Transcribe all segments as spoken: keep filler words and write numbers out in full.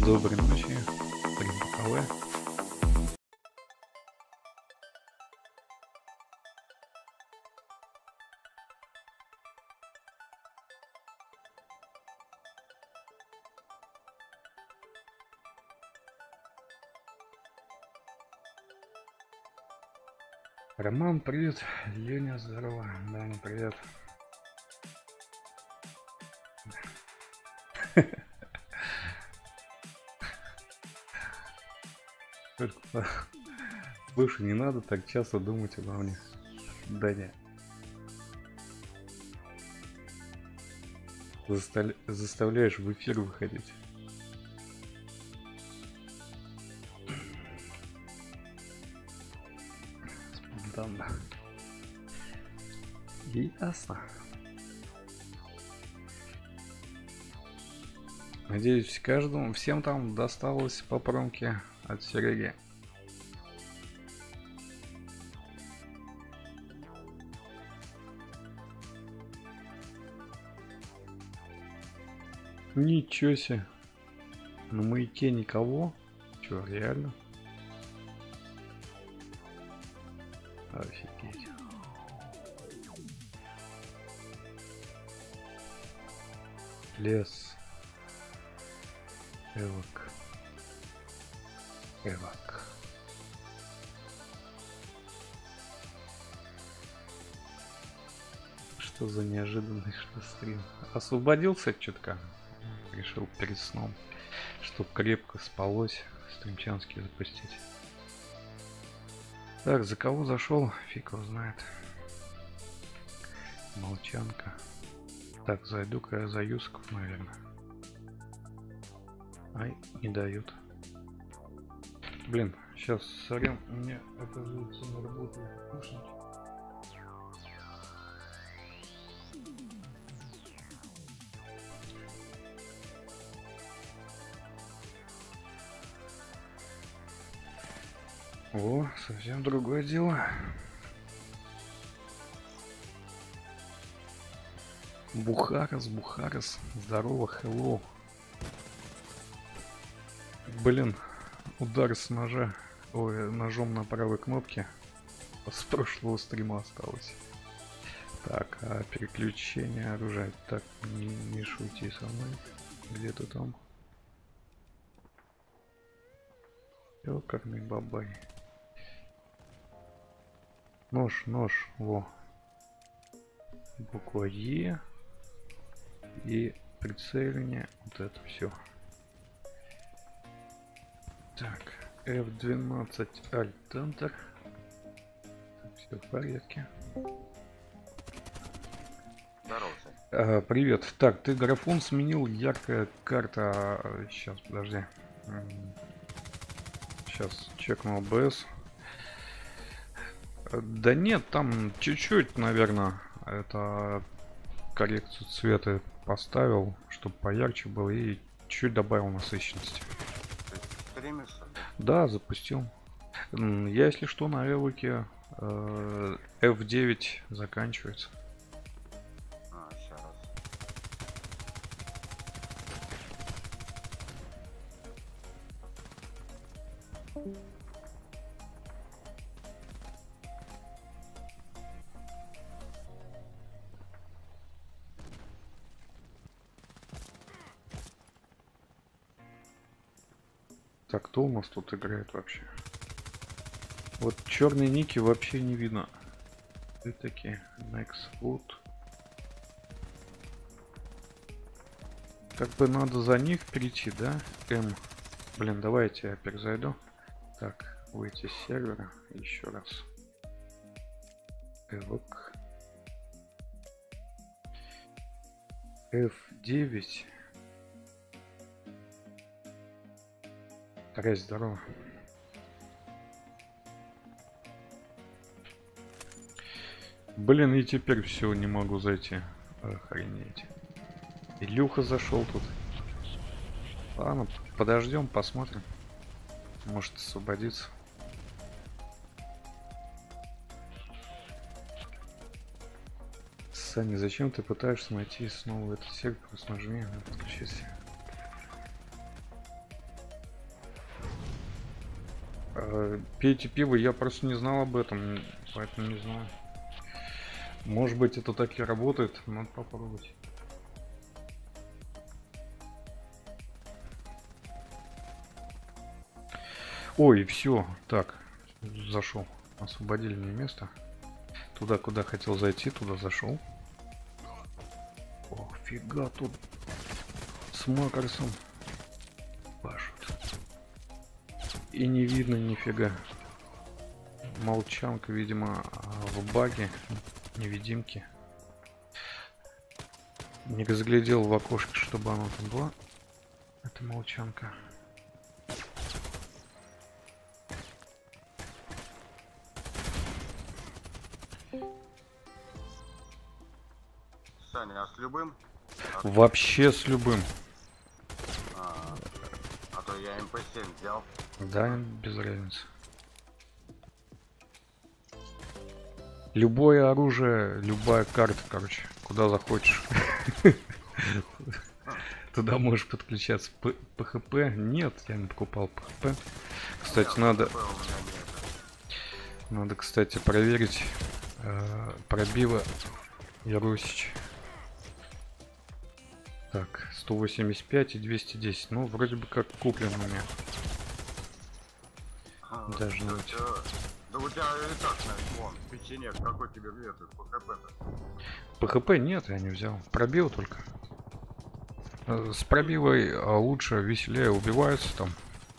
Доброй ночи, стрим ПКВ. Роман, привет. Леня, здорово. Даня, привет. Слушай, не надо так часто думать обо мне, Даня. Застав... Заставляешь в эфир выходить. Спонтанно. Ясно. Надеюсь, каждому, всем там досталось по промке от Сереги. Ничего себе. На маяке никого? Чё, реально? Офигеть. Лес. Эвок. Эвок. Что за неожиданный что стрим? Освободился чутка. Решил перед сном, чтоб крепко спалось, стримчанский запустить. Так, за кого зашел? Фиг его знает. Молчанка. Так, зайду-ка я за Юсков, наверное. Ай, не дают. Блин, сейчас, сорян, у меня, оказывается, не работает наушники. О, совсем другое дело. Бухарас, Бухарас, здорово, хеллоу. Блин, удар с ножа, ой, ножом на правой кнопке с прошлого стрима осталось. Так, а переключение оружия, так, не, не шути со мной, где-то там. Ёкарный бабай. Нож, нож, во. Буква Е. И прицеливание, вот это все. Так, эф двенадцать Alt Enter. Все в порядке. Здорово. А, привет. Так, ты графон сменил, яркая карта. Сейчас, подожди. Сейчас чекну ОБС. Да нет, там чуть-чуть, наверное, это коррекцию цвета поставил, чтобы поярче было, и чуть добавил насыщенности. Да, запустил. Я, если что, на эвоке э, эф девять заканчивается. А, сейчас. Так, кто у нас тут играет вообще? Вот черные ники вообще не видно. И такие. Next Wood. Как бы надо за них перейти, да? М. Блин, давайте я перезайду. Так, выйти с сервера. Еще раз. Эвок. эф девять. Тарас, здорово. Блин, и теперь все, не могу зайти. Охренеть. Илюха зашел тут. Ладно, подождем, посмотрим. Может освободиться. Саня, зачем ты пытаешься найти снова этот сектор? Просто нажми, подключись. Э, Пейте пиво, я просто не знал об этом, поэтому не знаю. Может быть, это так и работает, надо попробовать. Ой, все, так, зашел, освободили мне место. Туда, куда хотел зайти, туда зашел. Ох, фига тут с Макарсом пашут. И не видно нифига. Молчанка, видимо, в баге, невидимки. Не разглядел в окошке, чтобы она там была. Это молчанка. Саня, а с любым? А, Вообще с любым. а, а то я эм пэ семь взял. Да, без разницы. Любое оружие, любая карта, короче, куда захочешь. Туда можешь подключаться. П- ПХП? Нет, я не покупал ПХП. Кстати, Нет, надо, ПХП у меня нет. надо, кстати, проверить э, пробива Ярусич. Так, сто восемьдесят пять и двести десять. Ну, вроде бы как куплен у меня. А, Даже да, не да, да у тебя и так, знаешь, вон, печенек, какой тебе это ПХП-то? ПХП нет, я не взял. Пробил только. Э, С пробивой а, лучше, веселее убиваются там.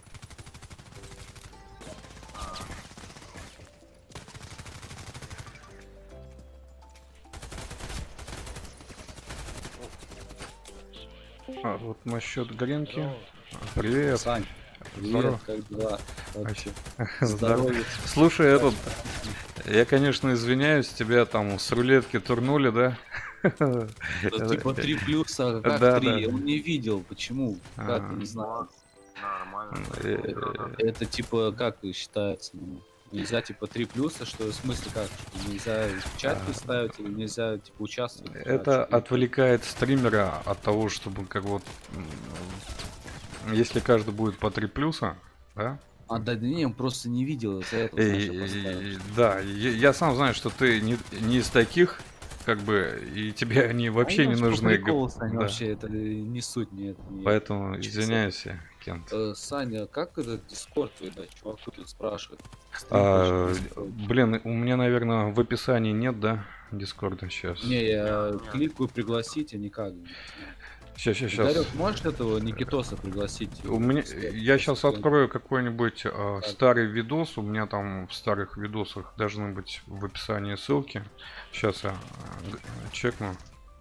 А, вот насчет гренки. Привет. Сань, Здорово. привет, как дела? Вообще, Здорово. здоровье. Слушай, этот, я, конечно, извиняюсь, тебя там с рулетки турнули, да? Это типа три плюса, как Да, три? да. Он не видел, почему? Как, А. не знаю. Нормально. Э, Это типа, как считается? Ну, нельзя типа три плюса, что в смысле как? Что нельзя в чат ставить или нельзя типа участвовать? Это А, что? отвлекает стримера от того, чтобы как вот, м, если каждый будет по три плюса, да? А, да, не, он просто не видел из-за этого. знаешь, я И- поставил. и- да, я, я сам знаю, что ты не, не из таких, как бы, и тебе они вообще А я не ж по нужны. приколу, г- Сань, да. вообще, это не суть, нет. не- Поэтому честно. извиняюсь, я, Кент. Э, Саня, как этот Дискорд выдать? Чувак тут спрашивает. Стрим А, хочет настроить. блин, у меня, наверное, в описании нет, да, Дискорда сейчас. Не, я Нет, нет. кликаю пригласить, а никак. Сейчас, сейчас, сейчас. Игорёк, можешь этого Никитоса пригласить? У меня, я сейчас Просто- открою какой-нибудь а, Так. старый видос. У меня там в старых видосах должны быть в описании ссылки. Сейчас я а, г- чекну.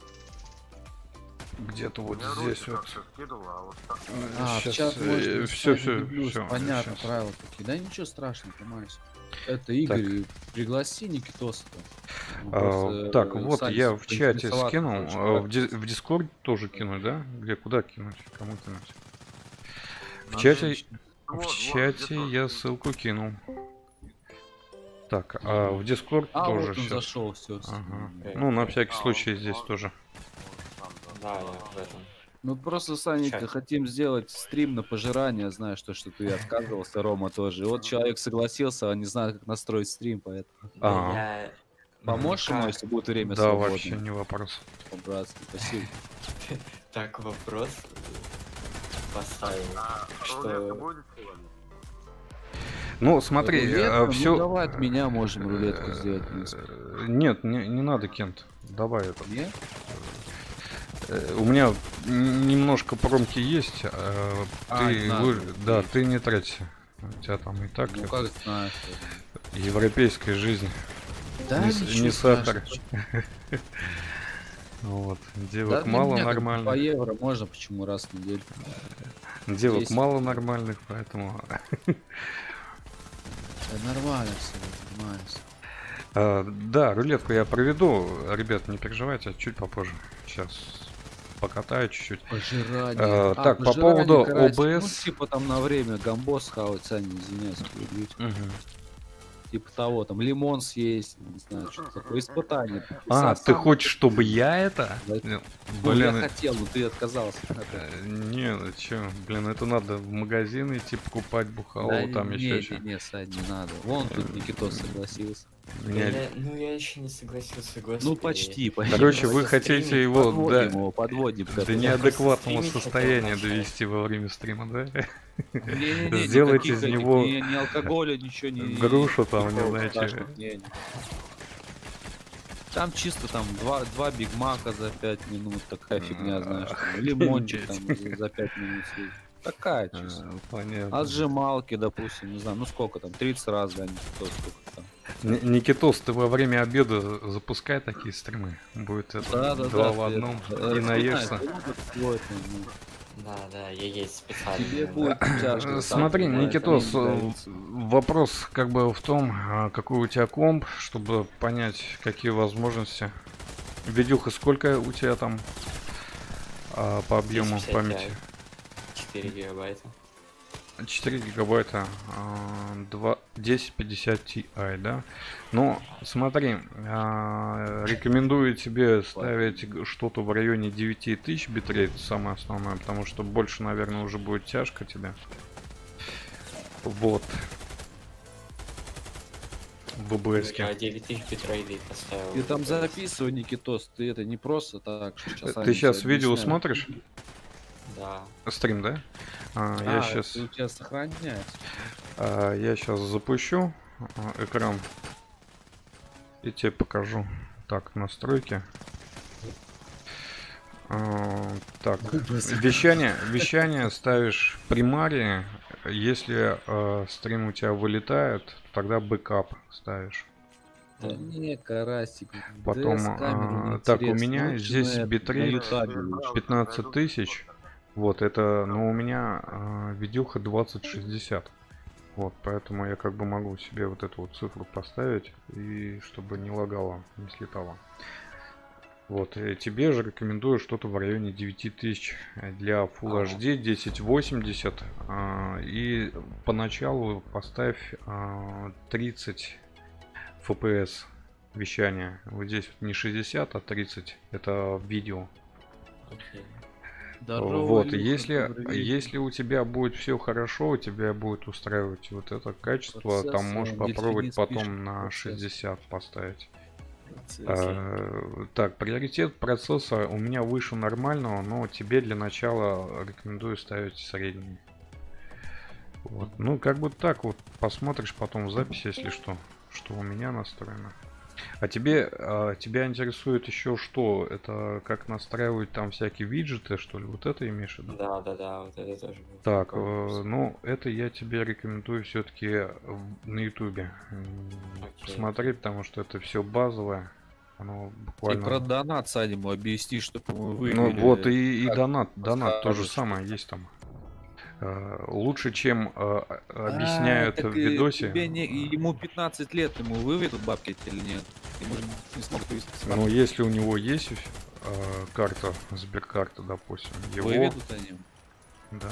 Где-то вот Мне здесь Руси вот. как-то скидывал, а вот так. А, в Сейчас, чат можно все, ставить все, плюс, все. понятно, правила такие. Да ничего страшного, понимаешь. Это Игорь, пригласи Никитоса. Он просто, так, э, вот Саня я в чате поинтересоваться скинул. хочет, а, как В, ди- в Discord тоже кинуть, да? Где, куда кинуть? Кому кинуть? В надо чате, лично. в Вот, вот, чате Discord. я ссылку кинул. Так, а в Discord А, тоже вот он щас. зашел, все. Ага. Ну, на всякий А, случай он- здесь он- тоже. он сам, Да, я в этом. Мы просто с Саней Чат. хотим сделать стрим на пожирание, знаю, что, что ты отказывался, Рома тоже. И вот человек согласился, а не знает, как настроить стрим, поэтому А, Я... поможешь ему, Как? если будет время да, свободное? вообще не вопрос. По-братски, спасибо. Так вопрос поставил. А Что- рулетка будет сегодня? Ну, смотри, Рулетка? все. Ну, давай от меня можем рулетку сделать, в принципе. Нет, не, не надо, Кент. Давай это. Нет? Э, У меня н- немножко промки есть. э, А, Ты, не надо, вы- да, окей. ты не траться. У тебя там и так Ну это, как знаешь. европейская жизнь. Да, Не с- ничего не сахар. страшного. Вот. Да, Девок для мало меня как бы нормальных. По евро можно, почему раз в неделю. Девок десять. мало нормальных, поэтому. Да, нормально все, нормально всё. А, да, рулетку я проведу. Ребят, не переживайте, чуть попозже. Сейчас покатаю чуть-чуть. Пожирание. А, так, по пожирание, поводу короче, о бэ эс. Ну, типа там на время гамбос хавать, Саня, извиняюсь, перебью. Мгм. Типа того, там лимон съесть, не знаю, что такое, испытание. А, Сам- ты сам- хочешь, чтобы я это? Да. Ну, Ну, я Блин, хотел, но ты отказался. э, не, ну чё, блин, это надо в магазин идти покупать бухало, Да там не, еще не, что. не, Сань, не надо. Вон тут Никитос согласился. Не- Я- ну я еще не согласился, господи. Ну почти, почти. Короче, вы Просто хотите стримить его подводим до, его, подводим к до этому. Я неадекватного просто стримить хотел состояния начать. довести во время стрима, да? Не-не-не, Сделать никаких из этих, него ни, ни алкоголя, ничего не. грушу там, не никакого знаю, чё. страшного, не, не. Там чисто там два, два Биг Мака за пять минут, такая фигня, знаешь, там, лимончик там за- за пять минут съесть. Такая чисто. А, Понятно. Отжималки, допустим, не знаю, ну сколько там, тридцать раз, да, Никитос, сколько там. Н- Никитос, ты во время обеда запускай такие стримы. Будет это Да, да, два да. в одном. ты, э, И распинай, наешься. ты вот твой, ну, Да, да, я есть специально. тебе да. будет тяжко. Э, сам Смотри, понимаешь, Никитос, там э, нравится. вопрос как бы в том, а, какой у тебя комп, чтобы понять, какие возможности. Видюха, сколько у тебя там а, по объему десять памяти? четыре гигабайта. четыре гигабайта, а, два- десять пятьдесят Ti, да? Ну, смотри, а, рекомендую тебе ставить г- что-то в районе девяти тысяч битрейт, самое основное, потому что больше, наверное, уже будет тяжко тебе. Вот. В ОБС-ке. Я девять тысяч битрейдей поставил. Ты там записывай, Никитос, ты это не просто так. что часами Ты сейчас тебе видео объясняю. смотришь? Да. Стрим, да? А, А, я это сейчас, у тебя сохраняется. я сейчас запущу а, экран и тебе покажу. Так, настройки. А, так, вещание, вещание ставишь примарии. Если а, стрим у тебя вылетает, тогда бэкап ставишь. Да не, карасик. Потом, ДС камеру а, так, у неинтересно. меня Лучше здесь на это, битрейт на ютубе лучше. пятнадцать тысяч. Вот, это, но у меня а, видюха двадцать шестьдесят. Вот, поэтому я как бы могу себе вот эту вот цифру поставить, и чтобы не лагало, не слетало. Вот, и тебе же рекомендую что-то в районе девяти тысяч для Full эйч ди десять восемьдесят. а, И поначалу поставь а, тридцать эф пи эс вещания. Вот здесь вот не шестьдесят, а тридцать. Это видео. Окей. Здорово, Вот, Илюха, если, добрый вечер. если у тебя будет все хорошо, у тебя будет устраивать вот это качество, Процессор, там можешь попробовать дельфинит потом пишет, на процессор. шестьдесят поставить. Процессор. А, так, приоритет процесса у меня выше нормального, но тебе для начала рекомендую ставить средний. Вот. Ну, как бы так вот, посмотришь потом в записи, если что, что у меня настроено. А тебе, а, тебя интересует еще что? Это как настраивать там всякие виджеты, что ли? Вот это имеешь в виду? Да, да, да, вот это тоже. был Так, такой э, вопрос. ну, это я тебе рекомендую все-таки на ютубе Окей. посмотреть, потому что это все базовое. Оно И буквально... про донат Сань ему объясни, чтобы мы вывели. Ну вот и, и как донат, донат то же расскажешь. самое есть там. Э, Лучше, чем э, А, объясняют так в и видосе. тебе не- ему пятнадцать лет, ему выведут бабки эти или нет? Ему же не смог вывести с Ну, карты. если у него есть э, карта, Сберкарта, допустим, его... Выведут они. Да.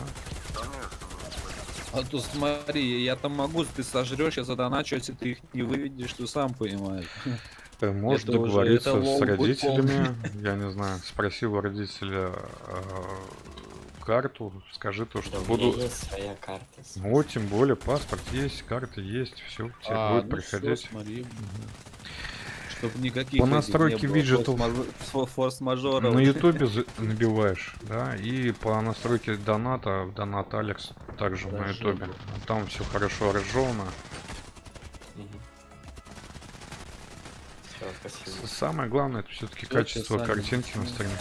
А то смотри, я там могу, ты сожрешь, я задоначу, если ты их не выведешь, ты сам понимаешь. Э, Можешь Это уже- договориться это с лол будет родителями, я не знаю, спроси у родителя э, карту, скажи то, Да, что у меня буду... есть своя карта. Ну, тем более, паспорт есть, карта есть, все, тебе А, будет ну всё, приходить. смотри. Чтобы никаких По этих настройке не было виджетов форс-мажор- фо- форс-мажоров. На ютубе за- набиваешь, да, и по настройке доната, донат Алекс, также на Разжевано. ютубе. Там все хорошо разжевано. Все, спасибо. С- Самое главное, это все-таки Всё, качество сами. картинки на стриме.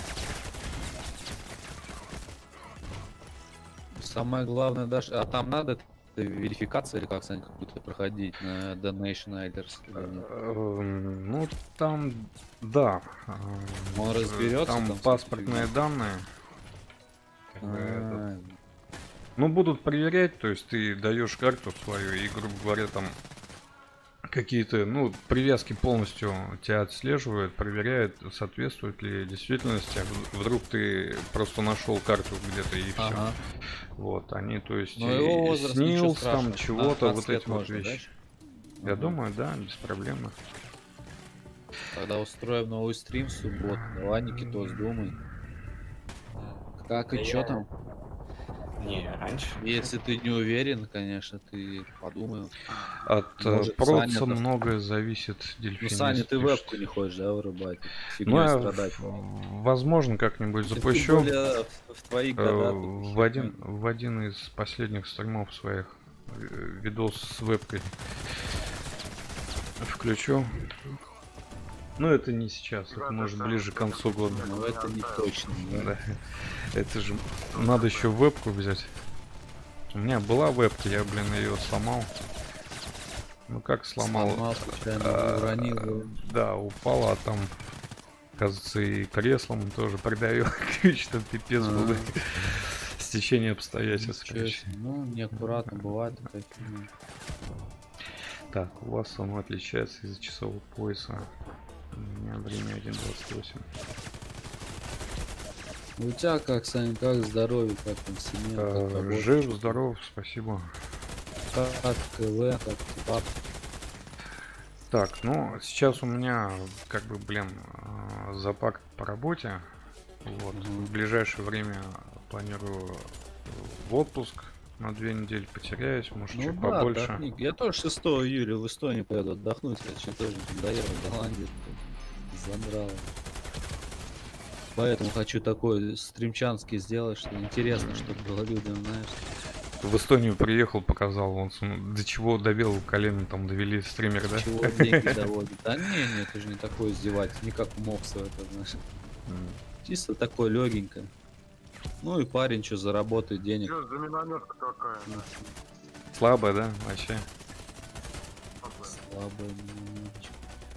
Самое главное, даже, а там надо верификация или как, Сань, какую-то проходить на Donation Iders или нет? Эм, Ну, там, да. эм, Он разберется Там там с паспортные этими? данные. Как бы этот, А, Ну, будут проверять, то есть ты даешь карту свою и, грубо говоря, там какие-то, ну, привязки полностью тебя отслеживают, проверяют, соответствует ли действительности. В- Вдруг ты просто нашел карту где-то и все. Ага. Вот, они, то есть, Но его и возраст, ничего снилс там страшного, чего-то, пятнадцать вот лет эти вот можно, вещи. да? Я Ага. думаю, да, без проблем. Тогда устроим новый стрим в субботу. Давай, Никитос, думай. Как и Да чё я- там? Не, раньше. Если ты не уверен, конечно, ты подумай. От э, Может, проца Саня-то- многое зависит, Ну, дельфин. Саня, если ты пишет. вебку не хочешь, да, вырубать? Ну, Фигней я, страдать. в- возможно, как-нибудь Тем запущу. более в, в твои Э, года. ты в один, фигнёй. в один из последних стримов своих э, видос с вебкой включу. Ну, это не сейчас, это Ребята, может сами ближе к концу года. Но это не точно, да? Да. Это же надо еще вебку взять. У меня была вебка, я, блин, ее сломал. Ну как сломал? Сломал, случайно, А, уронил. Да, упала, а там, кажется, и креслом тоже придавил. Что пипец был. А. Стечение обстоятельств, Ничего короче. себе. Ну, неаккуратно бывает такая фигня. Так, у вас оно отличается из-за часового пояса. У меня время один двадцать восемь. Ну, у тебя как, Саня, как здоровье, как там семья, как Э, работа, Жив, чё здоров, спасибо. там? Как КВ, как типа. Так, ну, сейчас у меня, как бы, блин, э, запак по работе. Вот. Мгм. В ближайшее время планирую в отпуск на две недели, потеряюсь, может, Ну чуть да, побольше. отдохни. Я тоже шестого июля в Эстонию поеду отдохнуть, короче, тоже доехал в Голландию, забрал. Поэтому хочу такой стримчанский сделать, что интересно, чтобы было людям, знаешь. В Эстонию приехал, показал, вон, см- до чего довел колено, там довели стример, да? Чего деньги доводит. Да не, не, это же не такое издевательство, не как мопсы, это, знаешь. М. Чисто такое легенькое. Ну и парень что заработает денег. Чё за минометка такая? Слабо, да, вообще? Слабое немножечко.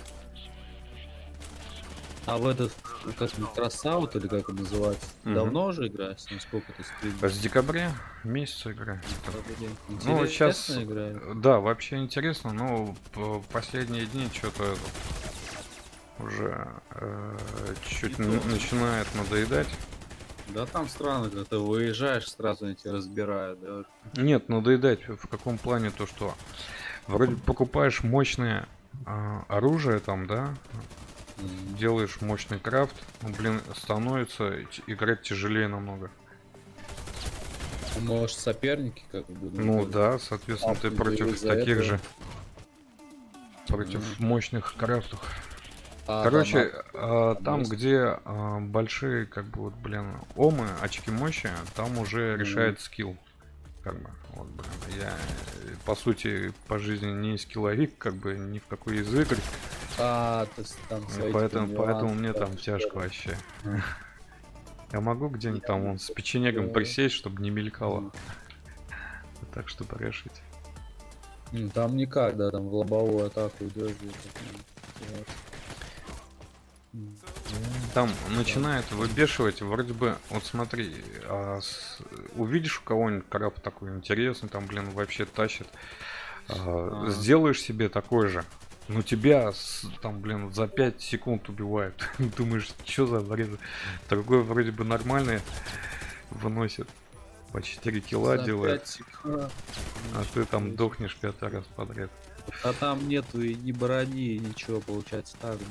А в этот, как он, Красаут или как он называется? Мгм. Давно уже играешь? Ну, сколько ты стримишь? С декабря месяца играю. Ну, щас- играет. Да, вообще интересно, но п- последние дни что-то уже э, чуть Не н- то. начинает надоедать. Да там странно, когда ты выезжаешь, сразу они тебя разбирают. Да? Нет, надоедать в каком плане то, что вроде покупаешь мощное а, оружие там, да, М. делаешь мощный крафт, ну, блин, становится т- играть тяжелее намного. Может, соперники как бы? Ну да, соответственно, А, ты ты против из-за таких этого? же, против Мгм. мощных крафтов. А, Короче, там, а, там там, есть. где а, большие, как бы, вот, блин, омы, очки мощи, там уже Мгм. решает скилл. Как бы, вот, блин, я, э, по сути, по жизни не скилловик, как бы, ни в какой из игр, а, то есть там и свои, поэтому, типа, поэтому нюансы, мне да, там что тяжко ли. вообще. Мгм. Я могу где-нибудь там вон с печенегом Да. присесть, чтобы не мелькало, Мгм. так, чтобы решить. М, Там никак, да, там в лобовую атаку идешь где-то. М. Там начинает выбешивать, вроде бы, вот смотри, а, с- увидишь у кого-нибудь крафт такой интересный, там, блин, вообще тащит, а, А. сделаешь себе такой же, но тебя, с- там, блин, за пять секунд убивают. Думаешь, что за бред? Другой вроде бы нормальный выносит, по четыре килла За делает, пять секунд. а ты там дохнешь пятый раз подряд. А там нету и ни брони, и ничего, получается так, блин.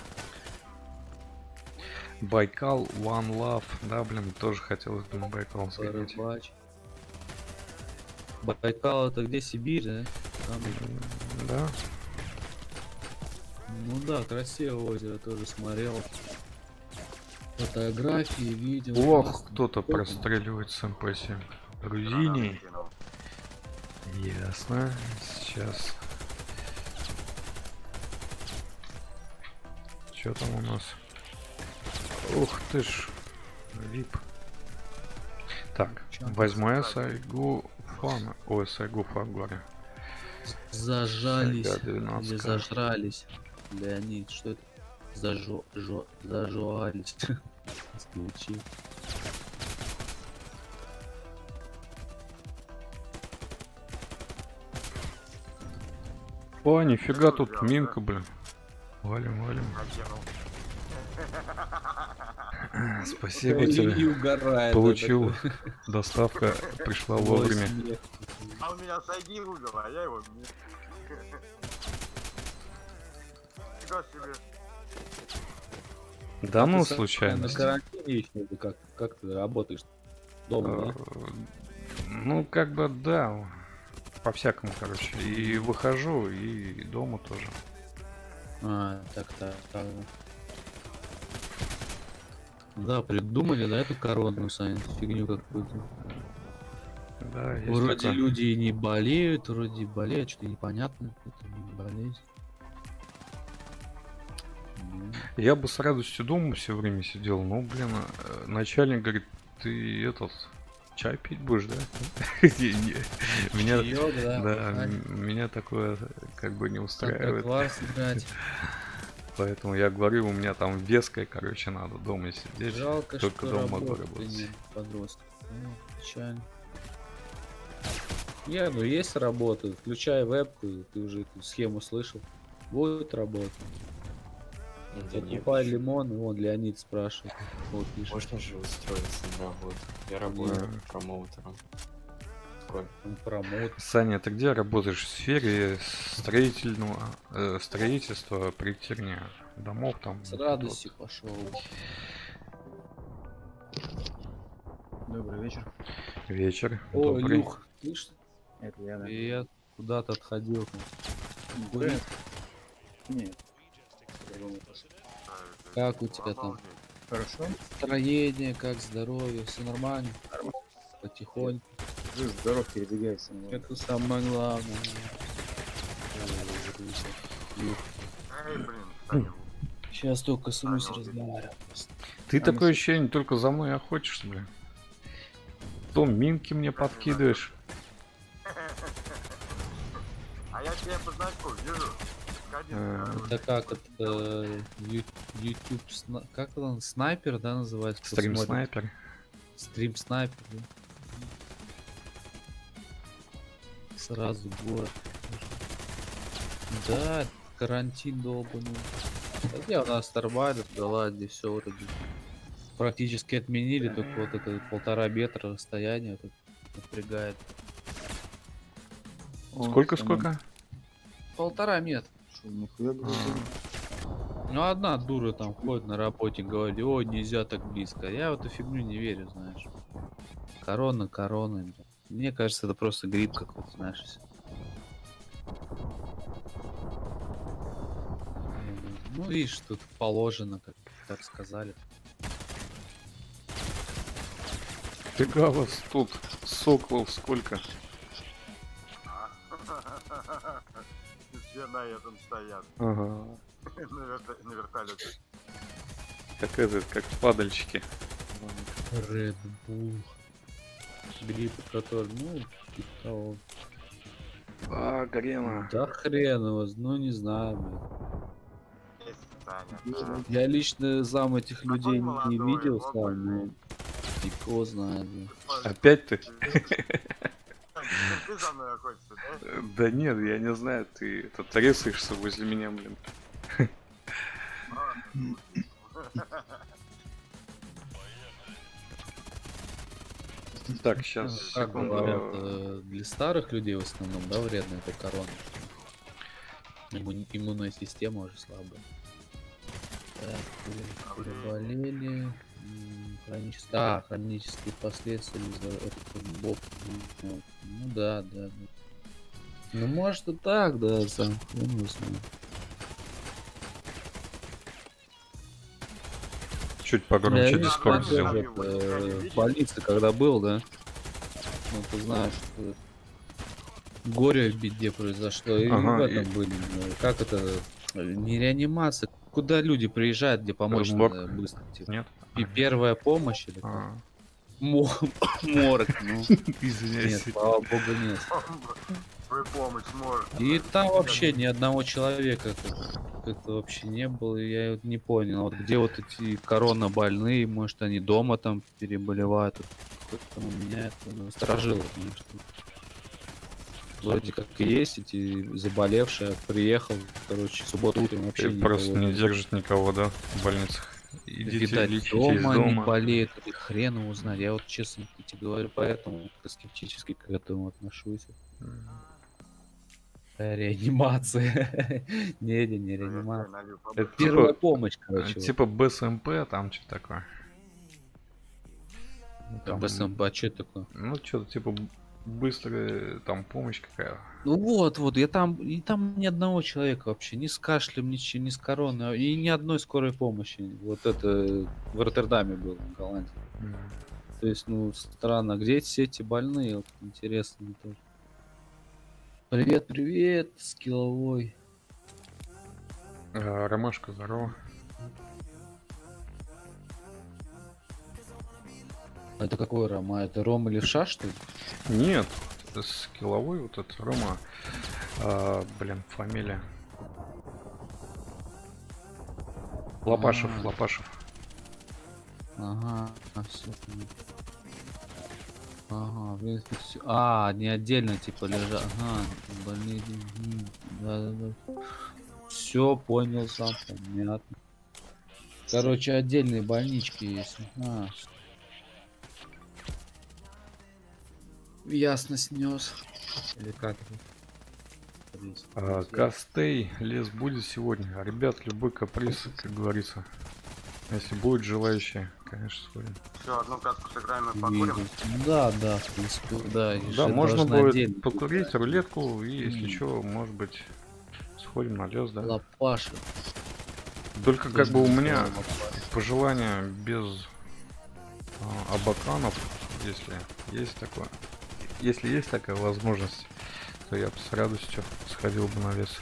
Байкал, One Love, да, блин, тоже хотелось бы на Байкал сходить. Рыбач. Байкал это где, Сибирь, да? Там, Да. ну да, красивое озеро, тоже смотрел. Фотографии, видео. Ох, классно. кто-то Сколько? простреливает с эм пэ семь. Грузини. Ясно. Сейчас. Что там у нас? Ух ты ж. Вип. Так, Чё? возьму я сайгу фан. Ой, сайгу фан, говорю. Зажались. Сайга двенадцать. Или зажрались. Леонид, что это? Зажо... Жо... Зажуались. Звучит. О, нифига тут минка, блин. Валим, валим. Спасибо И- и тебе. угорает, да, Получил. такой. Доставка пришла Ой, вовремя. смех. А у меня Сайги убил, а я его не... Нифига себе. Да А ну, ты сам случайно. На карантине еще или как, как ты работаешь? Дома, да? Ну, как бы, да. По-всякому, короче. И выхожу, и дома тоже. А, так, так, так. Да, придумали, да, эту коронную, Саня, эту фигню какую-то. Да, есть Вроде такое. люди и не болеют, вроде и болеют, что-то непонятно, это не болезнь. Ну, Я бы с радостью дома все время сидел, но, блин, э, начальник говорит, ты этот, чай пить будешь, да? Не- не, Меня, чаёк, да, да, бухать, м- меня такое как бы не устраивает. контракварс играть. Поэтому я говорю, у меня там веская, короче, надо дома сидеть. Жалко, Только что дома могу работы работать. нет подростков. Ну, печально. Не, ну есть работа, включай вебку, ты уже эту схему слышал. Будет работа. Да нет, Покупай почему? лимон, и вон Леонид спрашивает. Вот пишет. Можно же устроиться на работу. Я работаю промоутером. Сколько? Он промоут. Саня, ты где работаешь? В сфере строительного э, строительства, проектирования домов там? С вот радостью это пошел. Добрый вечер. вот. Вечер. О, Добрый. Илюх, слышь, Это я, да. и я куда-то отходил. там. Гулять? Нет. По-другому просто. Как у тебя там? Хорошо? Настроение, как здоровье, все нормально? Нормально. Потихоньку. Жив, здоров, передвигайся. Это самое главное. Эй, блин, Саня, Сейчас только с Руси разговариваю. Ты А такое мы- ощущение, только за мной охотишься, блин. То минки мне подкидываешь. а я тебя по значку вижу. Один, А. э, Это как это ю- YouTube сна- как это он, снайпер, да, называется? кто Стрим смотрит? снайпер. Стрим снайпер, да. Сразу город. Да, карантин долбанный. Да где у нас нормально, да ладно, все вроде практически отменили, только вот это полтора метра расстояние вот это напрягает. Сколько, сколько? Полтора метра. Что, нихуя говорю. Ну одна дура там ходит на работе, говорит, о, нельзя так близко. Я в эту фигню не верю, знаешь. Корона, корона. бля. Мне кажется, это просто грипп какой-то, знаешь. всё. М, Ну видишь, тут положено, как так сказали. Фига вас тут соколов сколько. Все на этом стоят. Ага. на, верта- на вертолете. Как этот, как падальщики. Red Bull. Грипп, который, ну, типа того. А, Гарена. Да хрен его, ну не знаю, блин. Есть, Саня. Я лично зам этих Какой людей не молодой, видел вот сам, но никого знает. блин. Опять ты? Саня, ты за мной охотишься, да? Э, Да нет, я не знаю, ты это трясаешься возле меня, блин. Так, сейчас, Как секунду. говорят, э, для старых людей в основном, да, вредно это корона. Имму- иммунная система уже слабая. Так, переболели. м, хронические- А, хронические последствия из-за этого боб. Ну да, да. да. Ну может и так, да, сам хрен его знает. Чуть Я погромче видел, дискорд что сделал. это, э, в больнице, когда был, да? Ну, ты знаешь, что горе в беде произошло. И Ага, в этом и- были. ну, Как это? э, Не реанимация. Куда люди приезжают, где помочь Морг. надо быстро. Типа. Нет? И первая помощь или как? А, Мо- Морг, ну. извиняюсь. Нет, слава богу, нет. Вы помощь может. И там вообще ни одного человека как- как-то вообще не было, и я вот не понял, вот где вот эти корона больные, может они дома там переболевают, вот как-то у меня это насторожило, конечно. Вроде как и есть эти заболевшие, приехал, короче, в субботу утром вообще Э, Просто никого не нет. держит никого, да, в больницах. Идите, Видать, лечите из дома не дома. болеет, или хрен его знает. Я вот честно тебе говорю, поэтому скептически к этому отношусь. Реанимация. Не, не, не Я тебе реанимация. налью Это побольше. Первая типа, помощь, э, короче. типа БСМП, там что такое. Ну, там, БСМП, а что такое? ну, что-то типа б- быстрая там помощь какая. Ну вот, вот, я там, и там ни одного человека вообще, ни с кашлем, ни, с чем, ни с короной, и ни одной скорой помощи. Вот это в Роттердаме было, в Голландии. М. То есть, ну, странно, где все эти больные, вот, интересно мне тоже. Привет, привет, скилловой. А, Ромашка, здорово. Это какой Рома? Это Рома Левша, что ли? Нет, это скилловой вот этот Рома. А, блин, фамилия. Лопашев, А. Лопашев. Ага, а, все. Ага, в принципе, всё. А, не отдельно, типа, лежат. Ага, больные. Да, да, да. Все, понял сам, понятно. Короче, отдельные больнички есть. А, с- ясно снес. Или как это? Есть. А, Костей, лес будет сегодня. Ребят, любой каприз, как говорится. Если будет желающие, конечно, сходим. Все, одну катку сыграем и покурим. Видно. Да, да, в принципе, да. и Да, же можно должна будет отдельно покурить быть. рулетку и, если М. что, может быть, сходим на лес, да. Лопаша. Только как бы у меня Лопаша. пожелание без а, абаканов, если есть такое. Если есть такая возможность, то я бы с радостью сходил бы на лес.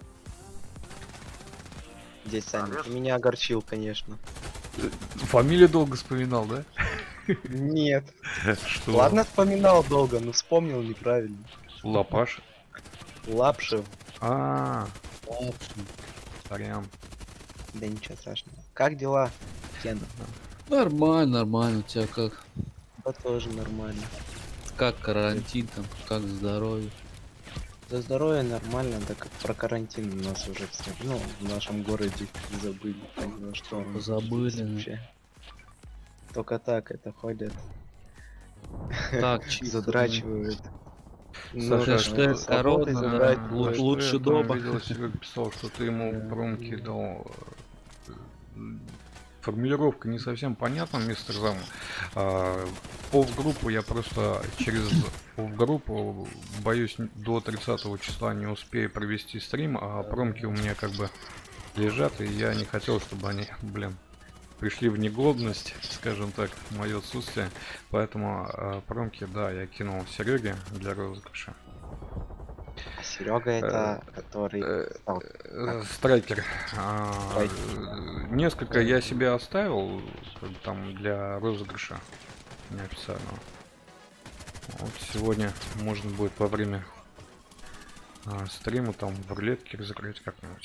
Здесь, Саня, Олег? ты меня огорчил, конечно. Фамилию долго вспоминал, да? Нет. Что? Ладно, вспоминал долго, но вспомнил неправильно. Лопаш. Лапшев. А, Лапша. сорян. Да ничего страшного. Как дела, Кен? Нормально, нормально. У тебя как? Да тоже нормально. Как карантин там? Как здоровье? За здоровье нормально, да как про карантин у нас уже все, ну, в нашем городе забыли, поняла, что он Забыли, есть да. вообще. Только так это ходят, Так, чисто. задрачивают. Саша, Ну, хэштег с корона, работой да, задрачивают. лучше- что лучше я там дома. видел, Серега писал, что ты ему Да. промки дал. э, Формулировка не совсем понятна, мистер Зам. А, Пов-группу я просто через пов-группу, боюсь, н- до тридцатого числа не успею провести стрим, а промки у меня как бы лежат, и я не хотел, чтобы они, блин, пришли в негодность, скажем так, в мое отсутствие. Поэтому а, промки, да, я кинул Сереге для розыгрыша. Серега это, который э, стал. Э, Страйкер. А, Страйкер. э, Несколько я себе оставил как бы, там для розыгрыша неофициального. Вот сегодня можно будет во время а, стрима там в рулетке разыграть как-нибудь.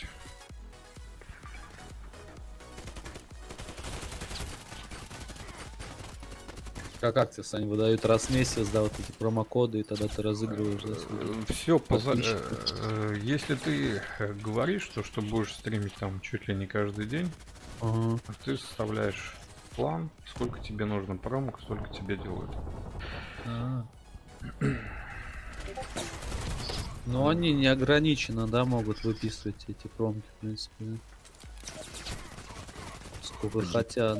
Как акция, Саня, выдают раз в месяц, да, вот эти промокоды, и тогда ты разыгрываешь, да, свои. Все, подписчиков. если ты э, говоришь, что, что будешь стримить там чуть ли не каждый день, Ага. ты составляешь план, сколько тебе нужно промок, сколько тебе делают. А. Но они не ограниченно, да, могут выписывать эти промки, в принципе. да. Сколько хотят.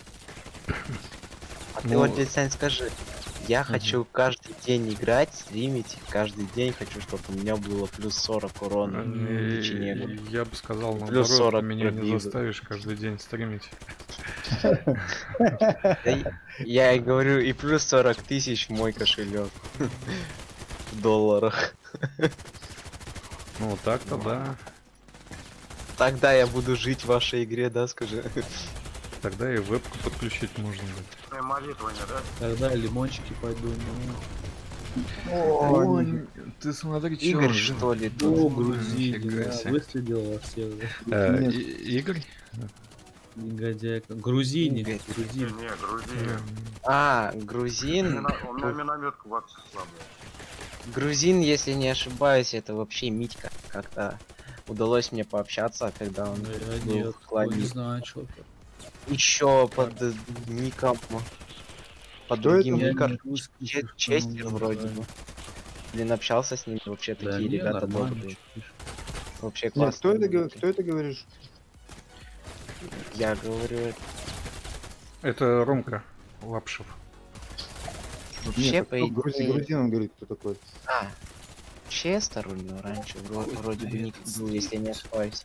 А ты Ну, вот здесь, Сань, скажи, я хочу каждый день играть, стримить, каждый день хочу, чтобы у меня было плюс сорок урона в Э, течение года. Я бы сказал, Плюс наоборот, сорок меня не пробил. заставишь каждый день стримить. Да и- Я и говорю, и плюс сорок тысяч в мой кошелек. В долларах. Ну, так-то да. Тогда я буду жить в вашей игре, да, скажи? Тогда и вебку подключить можно будет. И молитвами, да? Тогда лимончики пойду. Ну, Ой, ты смотри, чё Игорь, он, что ли? ну тут? грузи, нифига да, себе. выстрелил во всех. да. Э, Нет. И- Игорь? Негодяйка. Грузиник, Игорь. грузин. Не, грузи. Э, А, грузин. Мина- У меня минометка вообще слабая. Грузин, если не ошибаюсь, это вообще Митька. Как-то удалось мне пообщаться, когда он Да, я был нет, в ой, кладе. не знаю, что это. Еще под э, ником. Под Кто другим это? Я ником. не русский, Че- что Честер он вроде называет. бы. Блин, общался с ними, вообще Да такие не, ребята нормально, добрые. чё ты. Вообще Нет, классно. кто это, говор- кто это говоришь? Я говорю, Это Ромка Лапшев. вообще, Нет, по кто грузи- идее... грузин, он говорит, кто такой. А, Честер у него раньше вро- Ой, вроде бы да ник этот был, если не ошибаюсь.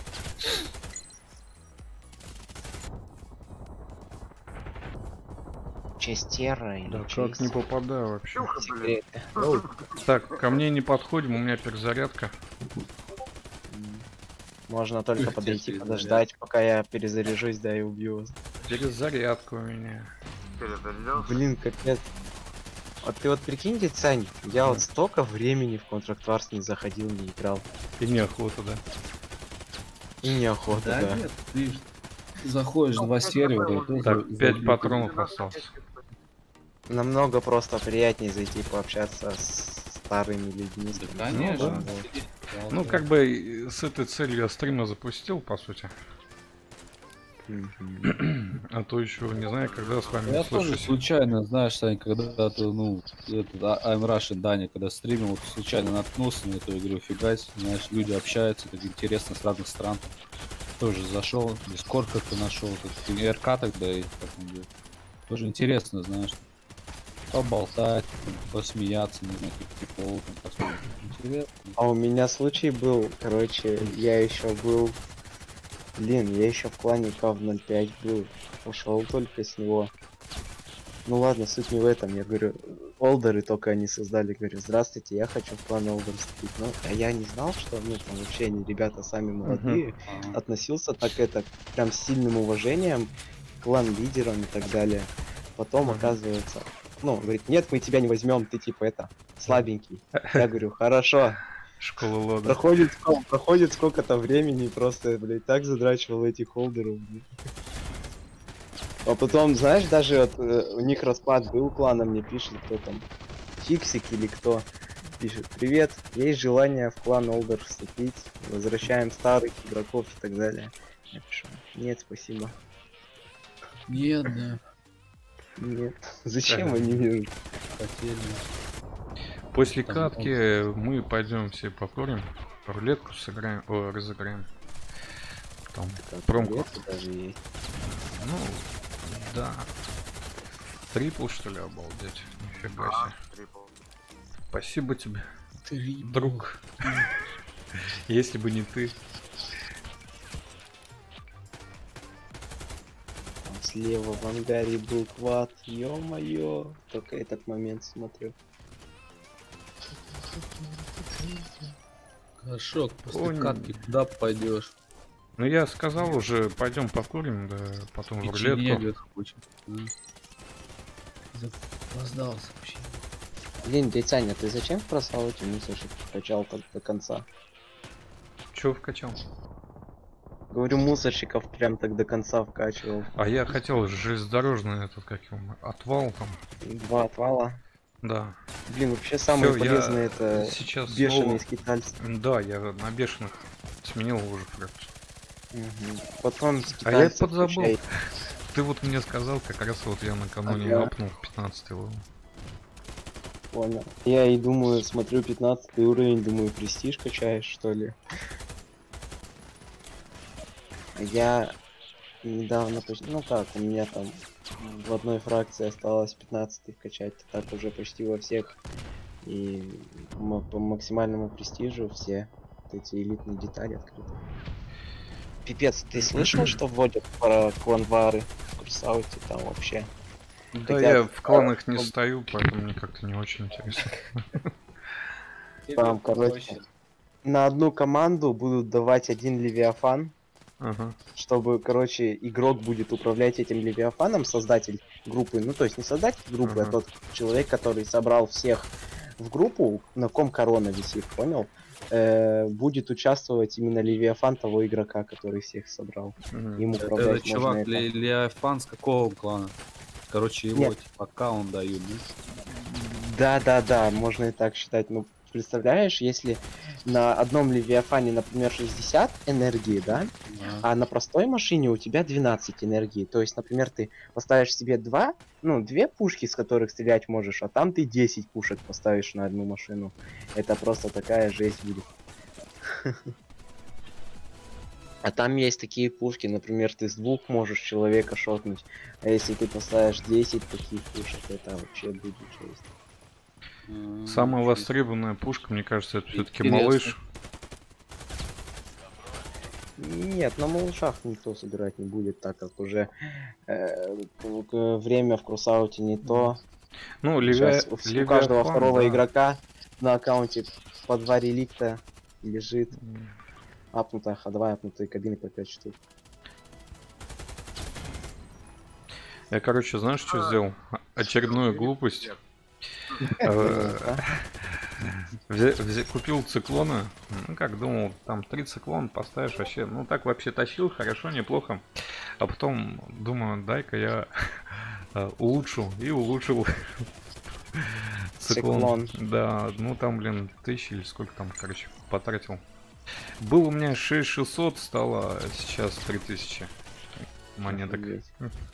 Честера или Да как не Честер? попадаю вообще. Чуха, блин. Секреты. Так, ко мне не подходим, у меня перезарядка. М. Можно только Ух ты, подойти, перезарядка. подождать, пока я перезаряжусь, да и убью вас. Перезарядка у меня. Перезарядился. Блин, капец. А ты вот прикинь, дядь Сань, я вот столько времени в Contract Wars не заходил, не играл. И неохота, да. И неохота, Да, да. нет, ты ж заходишь в два сервера, и тоже Так, пять забил. патронов осталось. Намного просто приятнее зайти пообщаться с старыми людьми. с Да, кем- конечно. да. Да, Ну, да. как бы и с этой целью я стрима запустил, по сути. Мгм. А то еще не знаю, когда с вами Я тоже услышусь. случайно, знаешь, Сань, когда ты, ну, этот, а- I'm Russian Даня, когда стримил, вот случайно наткнулся на эту игру, фига себе, знаешь, люди общаются, так интересно, с разных стран. Тоже зашел, Дискорд как-то нашел, как РК тогда, и как он говорит. Тоже интересно, знаешь, поболтать, посмеяться, не знаю, как прикол, там, посмотреть. Интересно. А у меня случай был, короче, я еще был... Блин, я еще в клане Кав ноль пять был. Ушел только с него. Ну ладно, суть не в этом. Я говорю, олдеры только они создали. Говорю, здравствуйте, я хочу в клан олдер вступить. Ну, а я не знал, что, ну, там вообще они ребята сами молодые. Ага. Относился так это, прям с сильным уважением к клан-лидерам и так далее. Потом, Мгм. оказывается, ну, говорит, нет, мы тебя не возьмем, ты типа это, слабенький. Я говорю, хорошо. Школа Лода. Проходит, сколько- проходит сколько-то времени, просто, блядь, так задрачивал этих холдеров, блядь. А потом, знаешь, даже вот, э, у них распад был клана, мне пишет, кто там, Фиксик или кто, пишет, привет, есть желание в клан Олдер вступить, возвращаем старых игроков и так далее. Я пишу, нет, спасибо. Нет, да, Нет. Зачем Ага. они мне? хотели. После Там катки мы пойдем все покурим, рулетку сыграем, о, разыграем. Там промку. Билеты даже есть. Ну, да. Трипл, что ли, обалдеть? Нифига А, себе. трипл. Спасибо тебе, Три, друг. Если бы не ты. Там слева в ангаре был квад, ё-моё, только этот момент смотрю. Хорошо, после Понял. катки куда пойдешь? Ну я сказал уже, пойдем покурим, да, потом в Печенье, рулетку. говорит, хочет. Да. Запоздался вообще. Блин, дядь Саня, ты зачем бросал эти мусорщики вкачал так до конца? Чё вкачал? Говорю, мусорщиков прям так до конца вкачивал. А я хотел железнодорожный этот, как его, отвал там. Два отвала. Да. Блин, вообще самое Всё, я полезное это сейчас бешеные снова- скитальцы. Да, я на бешеных сменил уже фракцию. Мгм. Потом А я скитальцы подзабыл. включай. Ты вот мне сказал, как раз вот я накануне Ага. апнул пятнадцатый левел. Понял. Я и думаю, смотрю пятнадцатый уровень, думаю, престиж качаешь, что ли? Я недавно, поч- ну как, у меня там в одной фракции осталось пятнадцатый вкачать, так уже почти во всех. И м- по максимальному престижу все вот эти элитные детали открыты. Пипец, ты слышал, что вводят про кланвары в Курсауте там вообще? Да Хотят, я в кланах не а, стою, поэтому мне как-то не очень интересно. Там, короче, на одну команду будут давать один левиафан, Ага. чтобы, короче, игрок будет управлять этим левиафаном, создатель группы, ну то есть не создатель группы, Ага. а тот человек, который собрал всех в группу, на ком корона висит, понял? Э, будет участвовать именно левиафан того игрока, который всех собрал. Мгм. Им Это, управлять можно чувак, это. Ле- Леофан с какого клана? Короче, его Нет. типа аккаунт дают, да? Да, да, да, можно и так считать. Ну, представляешь, если на одном Левиафане, например, шестьдесят энергии, да? Да. А на простой машине у тебя двенадцать энергии. То есть, например, ты поставишь себе два, ну, две пушки, с которых стрелять можешь, а там ты десять пушек поставишь на одну машину. Это просто такая жесть будет. А там есть такие пушки, например, ты с двух можешь человека шотнуть. А если ты поставишь десять таких пушек, это вообще будет жесть. М, Самая чё- востребованная пушка, мне кажется, это все-таки Интересно. малыш. Нет, на малышах никто собирать не будет, так как уже э, к- к- время в Крусауте не то. Ну, Сейчас Левиа... у, у каждого Левиафан, второго да. игрока на аккаунте по два реликта лежит. Апнутая ходовая, апнутые кабины по пять штук. Я, короче, знаешь, что сделал? Очередную глупость. Э, взя- взя- Купил циклоны. Ну, как думал, там три циклона поставишь вообще. Ну, так вообще тащил, хорошо, неплохо. А потом думаю, дай-ка я э, улучшу. И улучшил циклон. Циклон. Да, ну там, блин, тысячи или сколько там, короче, потратил. Был у меня шесть тысяч шестьсот, стало а сейчас три тысячи монеток. Офигеть.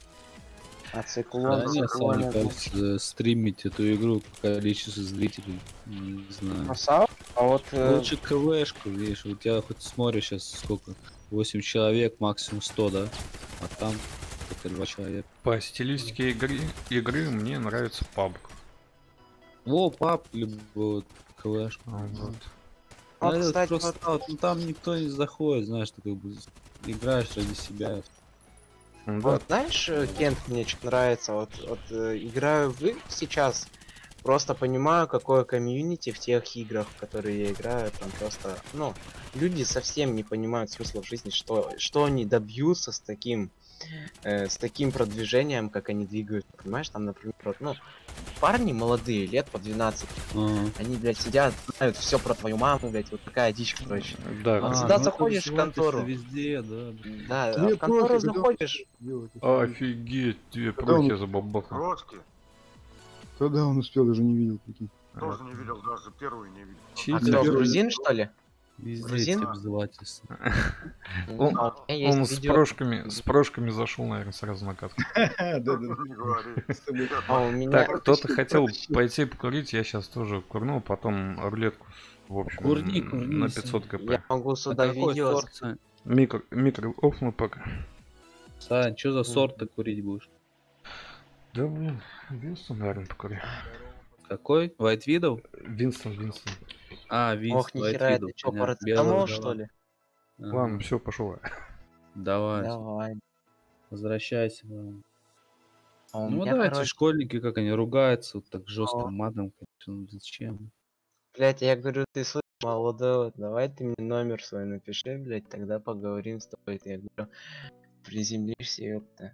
А Да, циклон, не, сам, циклон мне это... кажется, стримить эту игру по количеству зрителей, не знаю. Красава? А вот... э, Лучше КВшку, видишь, у тебя хоть смотришь сейчас сколько, восемь человек, максимум сто, да? А там только два человека. По стилистике игры, игры мне нравится пабг. Во, пап, либо вот КВшка. А, вот. Вот, А этот кстати, просто, вот- ну там никто не заходит, знаешь, ты как бы играешь ради себя. Ну да, Вот знаешь, э, Кент, мне что нравится, вот, вот э, играю в игры сейчас, просто понимаю, какое комьюнити в тех играх, в которые я играю, там просто, ну, люди совсем не понимают смысла в жизни, что, что они добьются с таким, э, с таким продвижением, как они двигают, понимаешь, там, например, вот, ну, парни молодые, лет по двенадцать, Ага. они, блядь, сидят, знают все про твою маму, блядь, вот такая дичь, короче. да. Вот А, сюда ну это заходишь в развивается контору. везде, да. блин. Да, а Тебе в контору профи, когда заходишь, делать? Офигеть, две Когда он- прухи за бабаха. Крошки. Когда он успел, даже не видел, прикинь. Тоже не видел, даже первый не видел. а Читер. кто, Первый- грузин, что ли? Везде Грузин? эти обзывательства. Он, А у меня есть он с видео- прошками, с прошками зашел, наверное, сразу на катку. Да-да-да. Не говори. А у меня... Так, кто-то хотел пойти покурить, я сейчас тоже курну, потом рулетку, в общем, Курни, н- курни, на Сань. пятьсот кп. Я могу А сюда какой видео... сорт, Сань? Микро, микро офну пока. Сань, что за сорт ты курить будешь? Да, блин, Винстон, наверное, покурю. Какой? White Widow? Винстон, Винстон. А, Винс, Ох, White нихера, Widow, ты чё, понятно. парацетамол, Белую что давай. ли? Ага. Ладно, все, пошел. Давай, Давай. возвращайся. Да. А у Ну меня, да, эти короче, школьники, как они ругаются, вот так О. жестким матом, конечно, ну зачем? блядь, я говорю, ты слышишь, молодой, давай ты мне номер свой напиши, блядь, тогда поговорим с тобой. Я говорю, приземлишься, ёпта.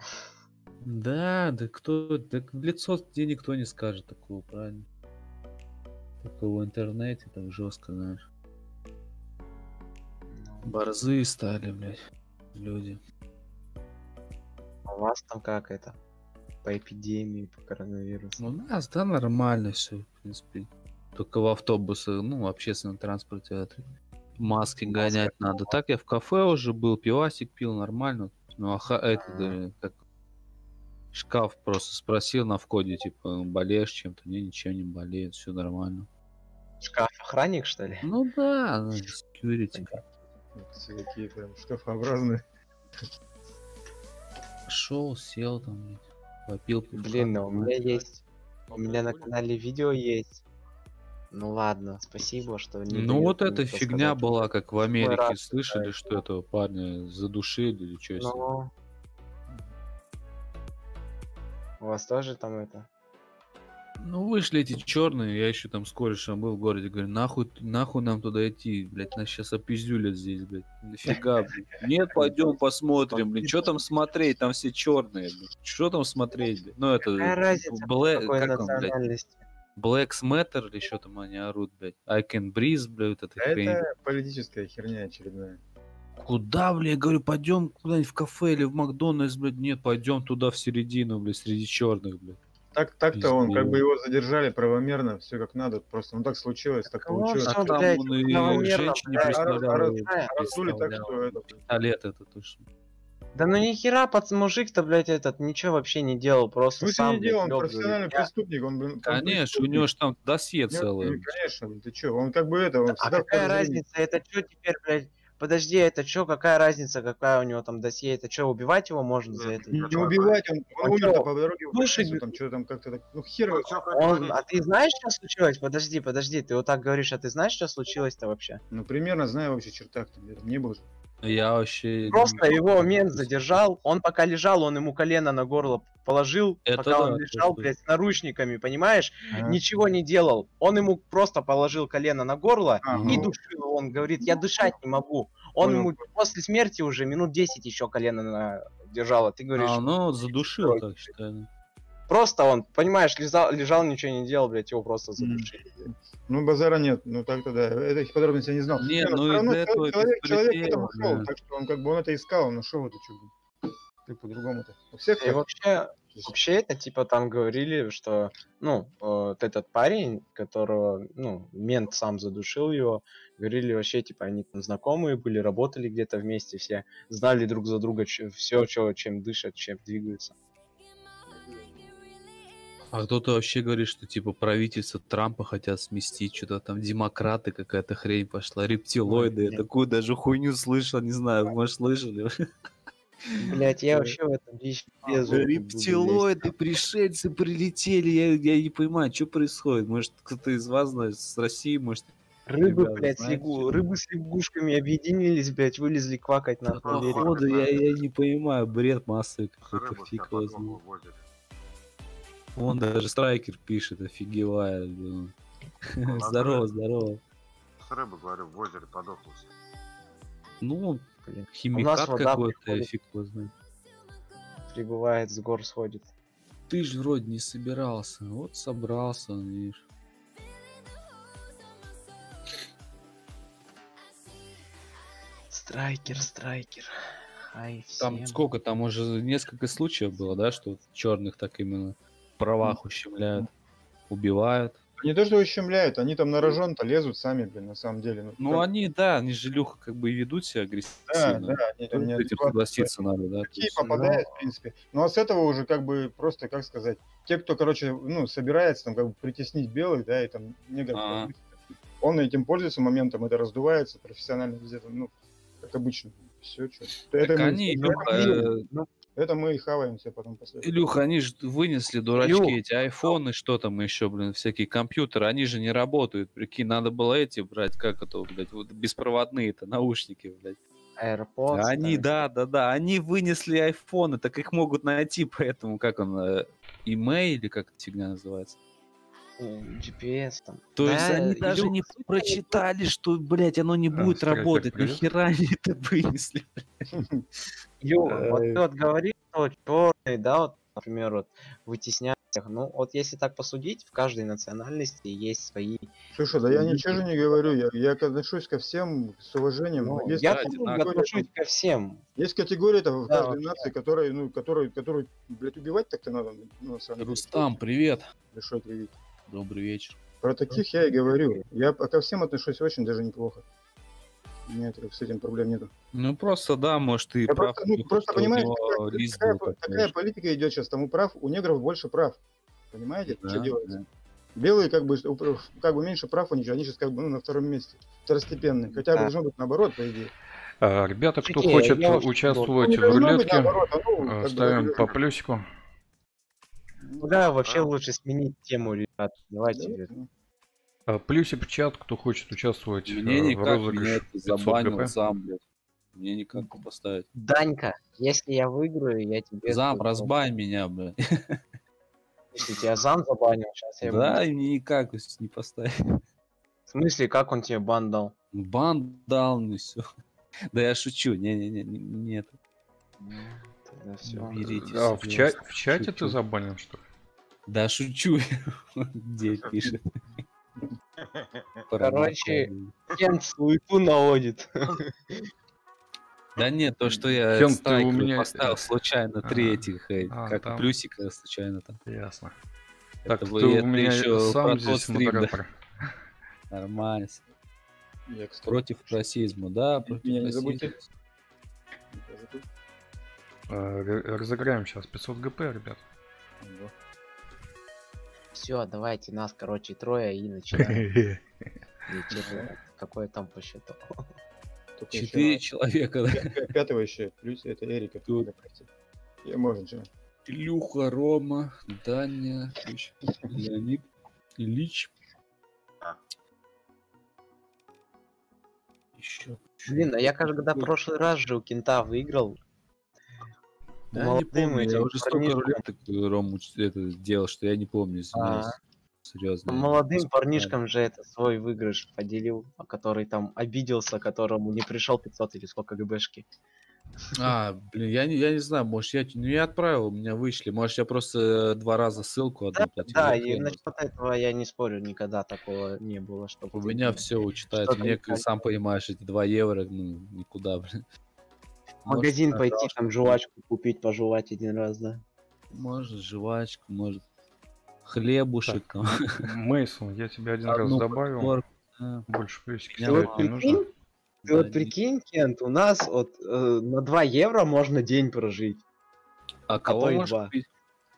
Да, да кто, да в лицо тебе никто не скажет такого, правильно? Только в интернете так жестко, знаешь. Ну, Борзые стали, блядь, люди. а у вас там как это? По эпидемии, по коронавирусу? У нас, да, нормально все, в принципе. Только в автобусы, ну, в общественном транспорте это, маски гонять надо. Так я в кафе уже был, пивасик пил, нормально. Ну, а ха- это, да, как шкаф просто спросил на входе, типа, болеешь чем-то? Не, ничем не болеет, все нормально. Шкаф охранник, что ли? Ну да, ну, security. Все такие прям шкафообразные. Пошел, сел там, блядь, попил пивка. Блин, ну у меня есть... У меня на канале видео есть. Ну ладно, спасибо, что не Ну даёт вот мне эта что фигня сказать. была, как в Америке, раз слышали, что этого парня задушили или что с ним? Ну... У вас тоже там это? Ну вышли эти черные, я еще там с корешем был в городе, говорю, нахуй, нахуй нам туда идти, блядь, нас сейчас опиздюлят здесь, блядь, нафига, блядь. Нет, пойдем посмотрим, блядь, что там смотреть, там все черные, блядь, что там смотреть, блядь, ну это, Какая разница, Блэ- какой как он, блядь, национальности? Blacks Matter или что там они орут, блядь, I can breathe, блядь, вот эта А хрень. это политическая херня очередная. Куда, блядь, я говорю, пойдем куда-нибудь в кафе или в Макдональдс, блядь, нет, пойдем туда в середину, блядь, среди черных, блядь. Так, так-то он, как бы Пиздец. его задержали правомерно, все как надо. Просто ну так случилось, так Ну, получилось. всё, А там блядь, он и правомерно, женщине блядь. А раз- а раз- представлял, а раздули так, представлял. что это... Пистолет это точно. Да ну ни хера, пацан, мужик-то, блядь, этот ничего вообще не делал, В просто смысле сам, не делал, он блядь, лёг, профессиональный говорит, я- преступник, он, блин, он Конечно, у преступник. него же там досье Нет, целое. ну, конечно, блин, ты чё, он как бы это, он А всегда в какая подозрении. разница, это что теперь, блядь? Подожди, это что, какая разница, какая у него там досье, это что, убивать его можно за это? Не, Нет, не ну, убивать, он, он А умер чё? по дороге в Слушай, больницу, там что там как-то так, ну хер его. Ну, чё хоть Он, говорить? а ты знаешь, что случилось? Подожди, подожди, ты вот так говоришь, а ты знаешь, что случилось-то вообще? Ну примерно знаю вообще чертак, там, я там не был же. Я вообще... Просто его мент задержал, он пока лежал, он ему колено на горло положил, Это пока да, он лежал, это- блядь, с наручниками, понимаешь? Ага. Ничего не делал. Он ему просто положил колено на горло А, и ну, душил. Он говорит, я дышать не могу. Он Понял. ему после смерти уже минут десять еще колено на... держал, а ты говоришь, А, ну, задушил, Ой. так считаю. просто он, понимаешь, лежал, лежал, ничего не делал, блядь, его просто задушили. ну базара нет, ну так-то да, этих подробностей я не знал. Не, ну, ну всё из-за равно этого человек, человек к пистолет, этому шел, да. так что он как бы он это искал, он нашел это что Ты по-другому-то. У всех И так. вообще, вообще это типа там говорили, что, ну, вот этот парень, которого, ну, мент сам задушил его, говорили вообще, типа, они там знакомые были, работали где-то вместе все, знали друг за друга все, чем дышат, чем двигаются. А кто-то вообще говорит, что типа правительство Трампа хотят сместить, что-то там демократы, какая-то хрень пошла, рептилоиды. Я нет. такую даже хуйню слышал, не знаю, может слышали? Блять, я вообще в этом дичь без опыта буду лезть. Рептилоиды, пришельцы прилетели, я, я не понимаю, что происходит. Может, кто-то из вас, знает, с России, может... Рыбы, ребята, блядь, с знаете, лягу- что- рыбы с лягушками объединились, блядь, вылезли квакать на на берег. Походу, я, я не понимаю, бред массы какой-то, Рыбу фиг тебя его подвоху знает. возят. Вон даже страйкер пишет, офигевая. блин. Здорово, здорово. С рыбы, говорю, в озере подохлась. Ну, Блин. химикат вода какой-то, приходит. фиг его знает. Прибывает, с гор сходит. Ты же вроде не собирался. Вот собрался, видишь. Страйкер, страйкер. Ай, Там всем. сколько? Там уже несколько случаев было, да, что черных так именно в правах ущемляют, убивают. Не то, что ущемляют, они там на рожон-то лезут сами, блин, на самом деле. Ну как- они, да, они же Люха как бы и ведут себя да, агрессивно. да, они там Тут не этим адекватно. согласиться надо, да. то Такие есть, попадают, в принципе. Ну а с этого уже как бы просто, как сказать, те, кто, короче, ну, собирается там как бы притеснить белых, да, и там негров, Ага. он этим пользуется моментом, это раздувается профессионально везде, там, ну, как обычно. Все, что. Это, Так мы- они, это Илюха, мы- э, это мы и хаваем все потом после. Илюха, они же вынесли, дурачки, Илюх. эти айфоны, что там еще, блин, всякие компьютеры, они же не работают, прикинь, надо было эти брать, как это, блядь, вот беспроводные-то наушники, блядь. AirPods. А они, там, да, да, да, они вынесли айфоны, так их могут найти, поэтому, как он, э, имей, или как эта фигня называется. м, джи пи эс там. То есть Да, они даже Илюх, не прочитали, что, блядь, оно не А, будет Страйкер, работать, привет. нахера они это вынесли? Илюх, вот Ай. ты вот говоришь, что черный, да, вот, например, вот вытесняют всех. Ну, вот если так посудить, в каждой национальности есть свои. Слушай, да я Люди. ничего же не говорю, я, я отношусь ко всем с уважением. Ну, но есть, я да, тоже одинаково. отношусь ко всем. есть категория там в Да, каждой вообще. нации, которая, ну, которую, которую, блядь, убивать так-то надо. Ну, на самом деле. Рустам, привет. Большой привет. Добрый вечер. Про таких я и говорю. Я ко всем отношусь очень даже неплохо. У меня это- с этим проблем нету. Ну просто, да, может, ты Я прав. просто, ну, Илюха, просто что у понимаешь, него такая, лист такая- был такой такая же. политика идет сейчас, тому прав, у негров больше прав. Понимаете, Да, что делается? да. Белые как бы, у- как бы меньше прав у них, они сейчас как бы ну, на втором месте, второстепенные. Хотя Да. должно быть наоборот, по идее. А, ребята, кто Слушайте, хочет я вообще участвовать Ну, не в должно быть рулетке, наоборот, а ну, э, как бы, ставим как по бы, плюсику. Да, вообще Да. лучше сменить тему, ребят. Давайте. да, ребят. ну. А, Плюсик в чат, кто хочет участвовать Мне э, в никак, меня розыгрыше это пятьсот забанил ГП. сам, блядь. Мне никак не поставить. Данька, если я выиграю, я тебе... Зам, скажу. разбань меня, блядь. Если тебя зам забанил, сейчас я... Да, буду- и мне никак то есть, не поставить. В смысле, как он тебе бан дал? Бан дал, ну все. Да я шучу, не-не-не, не- нет. Тогда все. Ну, берите А, в, себе, ча- в чате шучу. ты забанен, что ли? Да шучу. Где пишет? Короче, Кент суету наводит. Да нет, то, что я Кент, ты страйкеру у меня- поставил случайно А, три этих, э, а, как там. плюсика случайно там. Ясно. Это Так, вы- ты у это меня еще сам про тот здесь стрим, да? модератор. Нормально. Я, кстати, Против расизма, да, против меня не расизма. забудьте. Э, р- Разыграем сейчас пятьсот ГП, ребят. Все, давайте нас, короче, трое и начинаем. И чё-то, какое там по счету? Только ещё Четыре человека, да? пя- Пятого еще, плюс это Эрика. Тут. Давайте. Я можно же. Илюха, Рома, Даня, Ильич, Леонид, Ильич. А. Еще. Блин, а я когда прошлый раз же у Кента выиграл. Да, не молодым помню, я этим уже столько парнишкам. рулеток Рому это делал, что я не помню, извиняюсь. Серьезно. я не Молодым вспоминаю. парнишкам же это свой выигрыш поделил, а который там обиделся, которому не пришел пятьсот или сколько ГБшки. А, блин, я не, я не знаю, может я, ну я отправил, у меня вышли, может я просто два раза ссылку одну платил. Да, я и хрен насчет этого я не спорю, никогда такого не было, что У меня все учитается. Что-то Мне, не так. сам понимаешь, эти два евро, ну, никуда, блин. в магазин Может, пойти, там жвачку купить, пожевать один раз, да. Может, жвачку, может, хлебушек там. Мейсон, я тебя один раз Одну добавил. подборку, да. Больше плюсики Меня ставить вот не прикинь, нужно. Ты Да, вот не- прикинь, Кент, у нас вот э, на два евро можно день прожить. А то кого и можешь два. купить?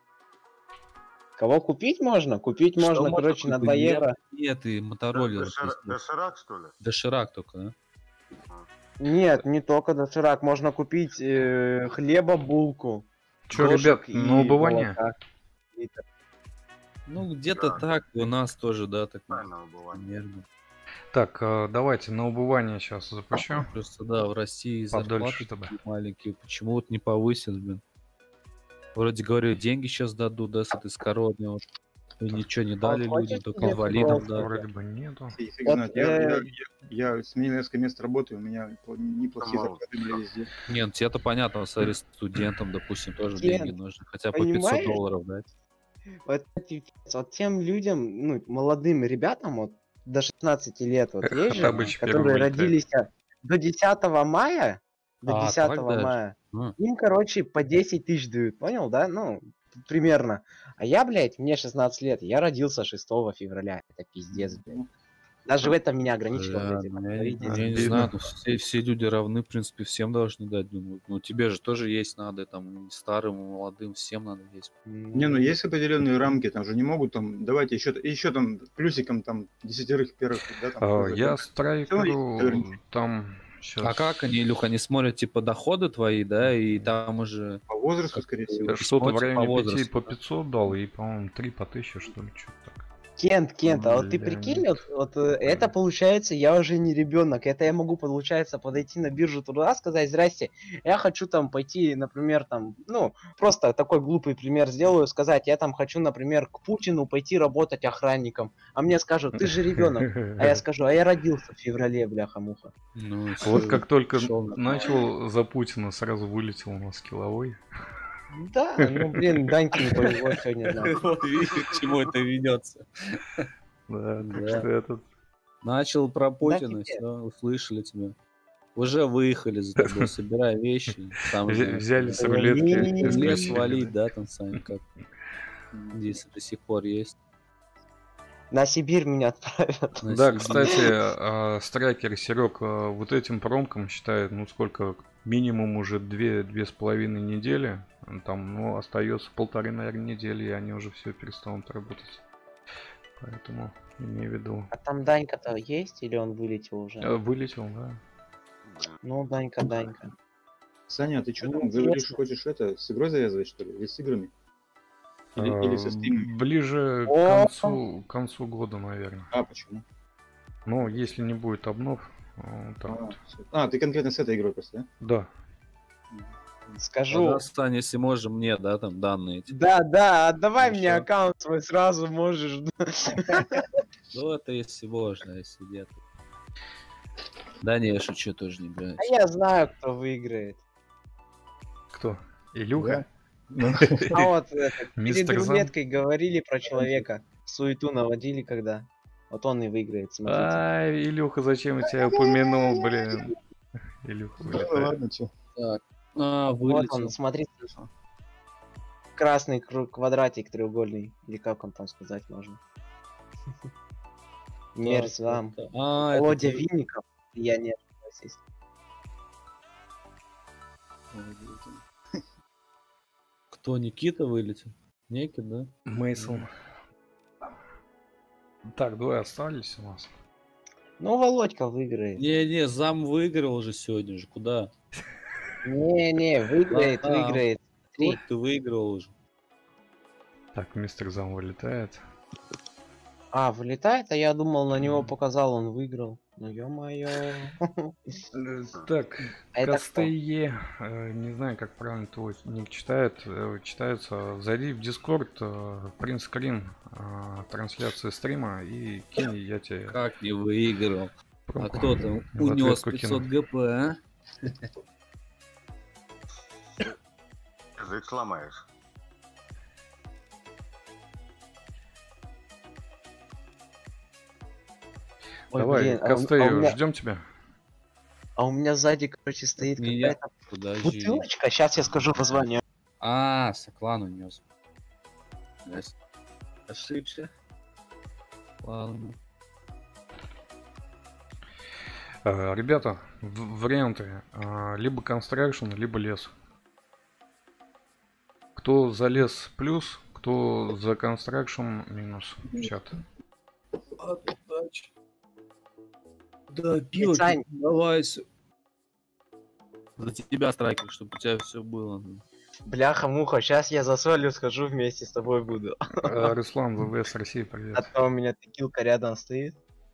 Кого купить можно? Купить Что можно, короче, на купить? два Нет, евро. Нет, и мотороллер. Дошира- Доширак, что ли? Доширак только, да? Нет, не только доширак. Можно купить э, хлеба, булку. Че, дошек ребят, на и убывание? молока. Ну, где-то Да. так, у нас тоже, да, так Правильно было. примерно. Так, э, давайте на убывание сейчас запущу. Просто, да, в России зарплаты Подольше, чтобы. такие маленькие, почему вот не повысят, блин? Вроде говорю, деньги сейчас дадут, да, с этой с короны, вот. И ничего не дали хочешь людям, только мне инвалидам, просто да. Вроде бы нету. Фиг Вот, знает. Я, я, э, я, я сменил несколько мест работы, у меня по- неплохие Мало. зарплаты были везде. Нет, тебе-то понятно, смотри, студентам, допустим, тоже Нет, деньги нужны. Хотя по пятьсот понимаешь? долларов, да? Вот, эти- вот тем людям, ну, молодым ребятам, вот до шестнадцати лет, вот Эх, есть же, Хаттабыч первый которые вылетает. родились а, до десятого мая, до А, так десятого даже? мая, А. им, короче, по десять тысяч дают, понял, да? Ну, примерно. А я, блядь, мне шестнадцать лет, я родился шестого февраля. Это пиздец, блядь. Даже в этом меня ограничило, Бля, блядь. ну, это я, не- говорить, я если- не Обидно. знаю, ну, все, все люди равны, в принципе, всем должны дать. Ну, ну, тебе же тоже есть надо, там, и старым, и молодым, всем надо есть. Не, ну есть определенные рамки, там же не могут там, давайте еще, еще там плюсиком там десятерых первых, да, там. А, уже, Я да. страйкеру Наверное. там сейчас... А как они, Илюха, они смотрят, типа, доходы твои, да, и там уже... По возрасту, скорее всего. Что-то в смотрите по районе пяти возрасту, по да. пятьсот дал, и, по-моему, три по тысяче, что ли, что-то так. Кент, Кент, а вот ты Бля, прикинь, нет. вот, вот э, это получается, я уже не ребенок, это я могу, получается, подойти на биржу труда, сказать, здрасте, я хочу там пойти, например, там, ну, просто такой глупый пример сделаю, сказать, я там хочу, например, к Путину пойти работать охранником, а мне скажут, ты же ребенок, а я скажу, а я родился в феврале, бляха-муха. Ну, Вот всё, как только шёл на- начал за Путина, сразу вылетел у нас скилловой. Да, ну, блин, Даньке не повезло сегодня, да. Вот видишь, к чему это ведется. Да, так Да. что этот... Начал про Путина, тебе. все, услышали тебя. Уже выехали за тобой, собирай вещи. Там Взя- же взяли с да, рулетки. не-не-не, в лес исключили, валить, да. да, там, Сань, как здесь до сих пор есть. На Сибирь меня отправят. На Да, Сибирь. кстати, а, страйкер Серег а, вот этим промком считает, ну сколько, минимум уже две, две с половиной недели. Там, ну, остается полторы, наверное, недели, и они уже все перестанут работать. Поэтому имею в виду. А там Данька-то есть или он вылетел уже? Э, Вылетел, да. Ну, Данька, Данька. Саня, а ты что Ну, там говоришь, интересно. хочешь это, с игрой завязывать, что ли? Или с играми? Или, или со А, стримами? Ближе к О! концу, к концу года, наверное. А, почему? Ну, если не будет обнов, а, вот так А, вот. всё. А, ты конкретно с этой игрой просто, да? Да. Скажу. Тогда, Сань, если можешь мне, да, там данные эти. Да, да, отдавай Ну мне всё. аккаунт свой, сразу можешь. Ну, это если можно, если нет. Да не, я шучу, тоже не играю. А я знаю, кто выиграет. Кто? Илюха? А вот это, перед Мистер Зам? рулеткой говорили про человека. Суету наводили когда. Вот он и выиграет, смотрите. Ай, Илюха, зачем я тебя упомянул, блин? Илюха Ну, вылетает. ладно, чё. Так. А, Вот вылетел. он, смотри. Красный круг, квадратик треугольный. Или как он там сказать можно. Мерзам. Так, А, это Володя ты- Винников. Я не ошибаюсь, если- Кто, Никита вылетел? Некит, да? Мейсон. Так, двое остались у нас. Ну, Володька выиграет. Не-не, зам выиграл уже сегодня же. Куда? Не-не, выиграет, А, выиграет. Смотри. Вот ты выиграл уже. Так, мистер Зам вылетает. А, вылетает, а я думал, на него показал, он выиграл. Ну ё-моё. Э, Так, А это кто? Кастее, э, не знаю, как правильно твой ник читает, э, читается. Зайди в Дискорд, принт скрин трансляции стрима и кинь, я тебе Как не выиграл? А промку кто там в унес ответку пятьсот кину. ГП, а? Язык сломаешь. Ой, Давай, блин, а у- а у Кастею, меня- ждем тебя. А у меня сзади, короче, стоит Меня- какая-то Подожди. бутылочка. Сейчас я скажу название. А, Соклан унес. Ясно. Ошибся. Ладно. Э, Ребята, в- варианты. э, Либо Construction, либо лес. Кто за лес плюс, кто за Construction минус в чат. Удачи. Да, пиво, Сань. давай. всё. За тебя, страйкер, чтобы у тебя все было. Бляха-муха, сейчас я за солью схожу, вместе с тобой буду. Э, Руслан, ВВС России, А привет. то у меня текилка рядом стоит.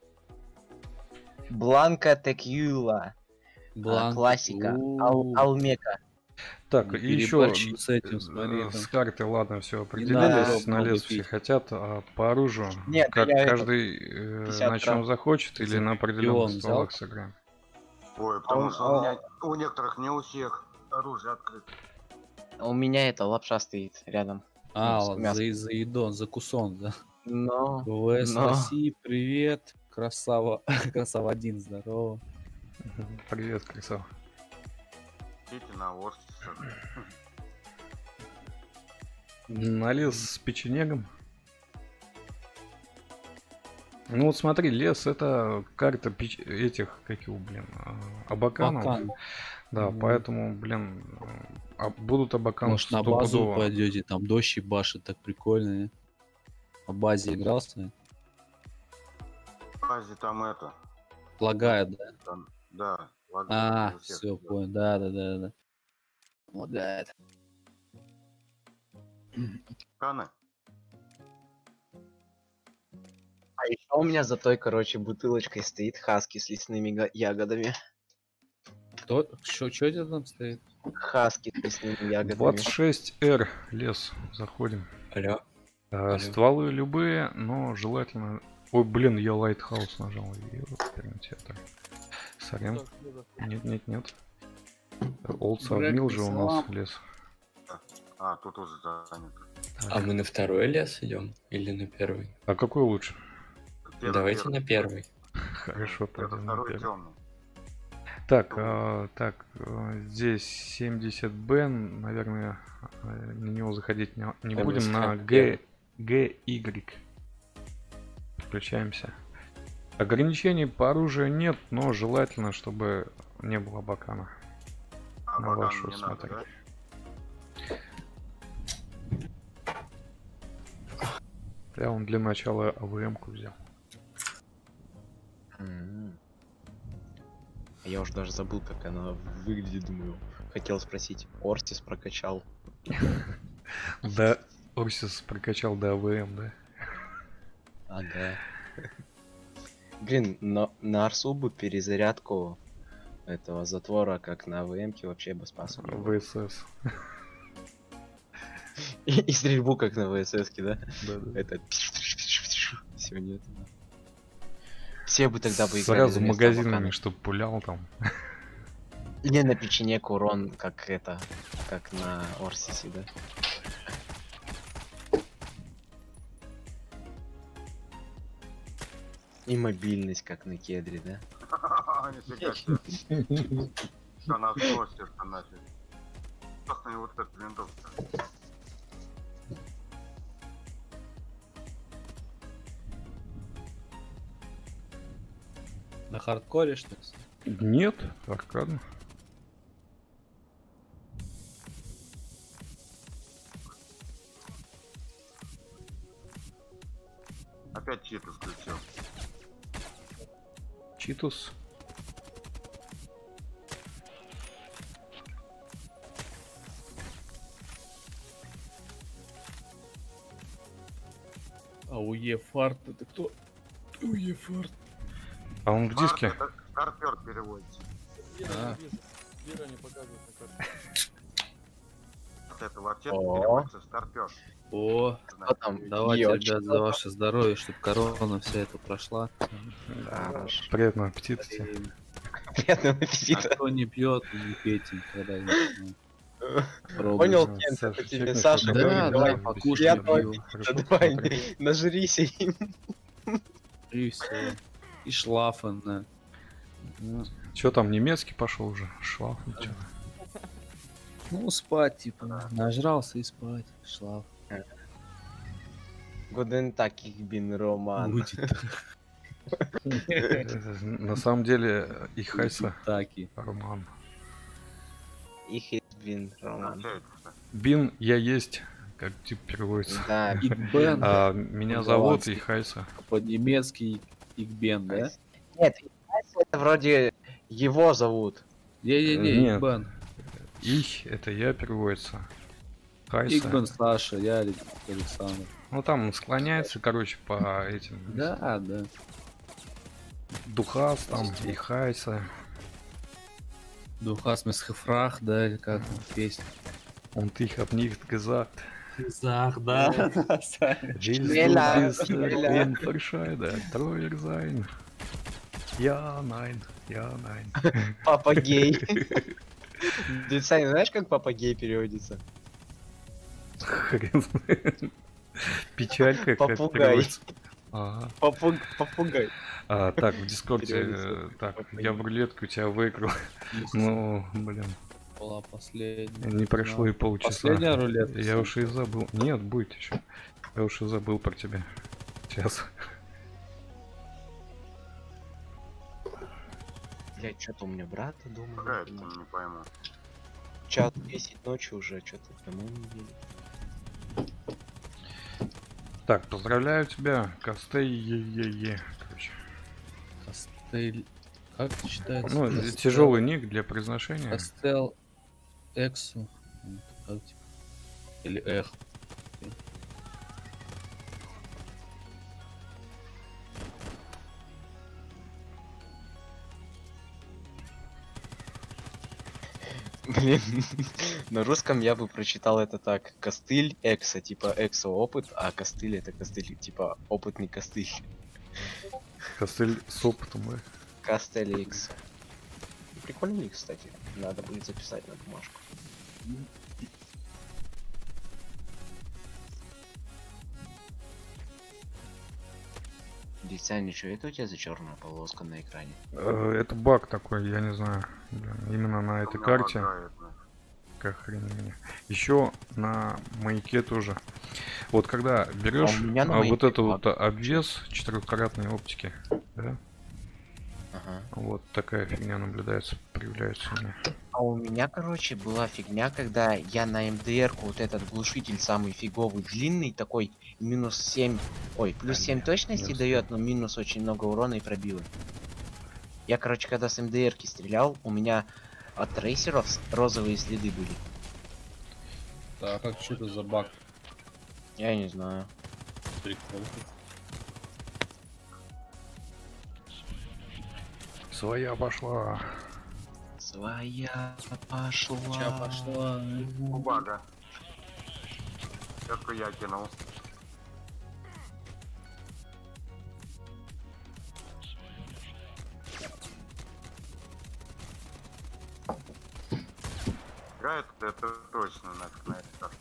Бланка текила. Бланк. Классика. Ал- У. Алмека. Так, Не и еще переборщи с этим, смотри, э, там. с карты, ладно, все надо определились, на много лес все пить. хотят, а по оружию, Нет, как я это, каждый э, пятьдесят на чем грамм. захочет или на определенных Пион стволах взял? сыграем. Ой, потому он- что у, меня, у некоторых, не у всех, оружие открыто. У меня это лапша стоит рядом. А, с ладно, мясом. за, за едон, за кусон, да. Но. ВВС Но. России, привет. Красава. Красава один, здорово. Мгм. Привет, красава. Идите на Орсис. На лес с печенегом. Ну вот смотри, лес это карта печ- этих, как его, блин, а, абаканов. Бакан. Да, Мгм. поэтому, блин, а будут абаканы Может, на базу стопудово. пойдете, там дождь ебашит, так прикольно, не? На базе игрался? В базе там это. Лагает, да? Там, да, лагает А, у всех, все, да. понял, да, да, да, да. Лагает. Каны? А еще у меня за той, короче, бутылочкой стоит хаски с лесными га- ягодами. Кто? Что, что это там стоит? Хаски с лесными ягодами. двадцать шесть эр лес, заходим. Алло. А, Алло. стволы любые, но желательно... Ой, блин, я Лайтхаус нажал. Пермитетер. Сорян. Нет, нет, нет. Олдса Брэк, обмил же у нас салам. лес. А, тут уже занято. А мы на второй лес идем или на первый? А какой лучше? Первый, Давайте первый. на первый. Хорошо, Это пойдем на второй первый. темный. Так, а, так, а, здесь семьдесят бен, наверное, а, на него заходить не, не Там будем, на искать Г, GY. Включаемся. Ограничений по оружию нет, но желательно, чтобы не было бакана. А На бакан вашу не надо, смотреть. да? Я он для начала АВМ-ку взял. М. Я уже даже забыл, как она выглядит, думаю. Хотел спросить, Ортис прокачал. Да, Орсис прокачал до АВМ, да? Ага. Блин, но на Арсу бы перезарядку этого затвора, как на АВМ-ке, вообще бы спас. ВСС. И, и стрельбу, как на ВСС-ке, да? Да, да. Это... Всего нет. да. Все бы тогда бы играли Сразу вместо магазинами, Абакана. чтоб пулял там. Или на печенек урон, как это, как на Орсисе, да? И мобильность, как на Кедре, да? Нифига себе. Она сбросится нафиг. Просто не вот эту винтовку. На хардкоре что ли? Нет, аркадно. Опять чит исключил. Читус. АУЕ фарт, это кто? АУЕ фарт. А он в диске. Это старпер переводится. А. Вот это вообще О. переводится старпер. О, Кто там? давайте, Ёчка. ребят, за ваше здоровье, чтобы корона вся эта прошла. Хорошо. Приятного аппетита тебе. Приятного А аппетита. кто не пьет, не пейте никогда. не пробуйте. Понял, Ну, Кент, Саша, это тебе чекни, Саша что Да, говорит, да, давай, покушай, приятного пью. Хорошо, давай, посмотри. нажрись им. И все. И шлафен, да. Ну, Чё там, немецкий пошел уже? Шлаф, ничего. Ну, спать, типа, нажрался и спать. Шлаф. Гуден таких бин Роман. Будет На самом деле, и Хайса таки. Роман. Их бин Роман. Получается. Бин, я есть, как тип переводится. Да, Ик Бен, А, меня зовут и Хайса. по-немецки Ик Бен, да? нет, это вроде его зовут. Не-не-не, Нет. Ик Бен. Ich, это я переводится. Ик Хайса. Бен Саша, я Алекс- Александр. Ну там склоняется, короче, по этим. Да, да. Духас там и Хайса. Духас Месхефрах, да, или как там песня. Und ich hab nicht gesagt. Зах, да. Willst du Schneller, bist schneller. Unterscheider, treuer sein? Ja, nein, ja, nein. Папа гей. Ты, Саня, знаешь, как папа гей переводится? Хрен знает. Печалька как Попугай. переводится. Ага. Попуг... Попугай. А, так, в Дискорде, Переводится э, так, попугай. я в рулетку тебя выиграл. Ну, блин, Была последняя. не прошло и полчаса. Последняя рулетка. Я уж и забыл. Нет, будет еще. Я уж и забыл про тебя. Сейчас. Блять, что-то у меня брата дома. Какая нет, это, ну, не пойму. Час десять ночи уже, что-то домой не едет. Так, поздравляю тебя, Костей е-е-е. Короче. Костель. Как это читается? Ну, Костел- тяжелый ник для произношения. Костел Эксу. Вот, как типа. Или Эх. Блин, на русском я бы прочитал это так. Костыль экса, типа эксо опыт, а костыль это костыль, типа опытный костыль. Костыль с опытом, да? Костыль экса. Прикольный, кстати. Надо будет записать на бумажку. Дитя, ничего, это у тебя за черная полоска на экране? Э, Это баг такой, я не знаю. Блин, именно на этой Меня карте. лагает, ну. Как хрен меня. Еще на маяке тоже. Вот когда берешь А у меня на а, вот маяке это вот баг. обвес четырехкратной оптики, да? Ага. Вот такая фигня наблюдается, проявляется у меня. А у меня, короче, была фигня, когда я на МДР-ку вот этот глушитель самый фиговый, длинный такой, минус семь, ой, плюс семь точности не дает, но минус очень много урона и пробила. Я, короче, когда с МДР-ки стрелял, у меня от трейсеров с- розовые следы были. Да, как что это за баг? Я не знаю. Прикол. Своя пошла. Своя пошла. Ча пошла. У бага. Сетку я кинул. Играет это точно нафиг на этой карте.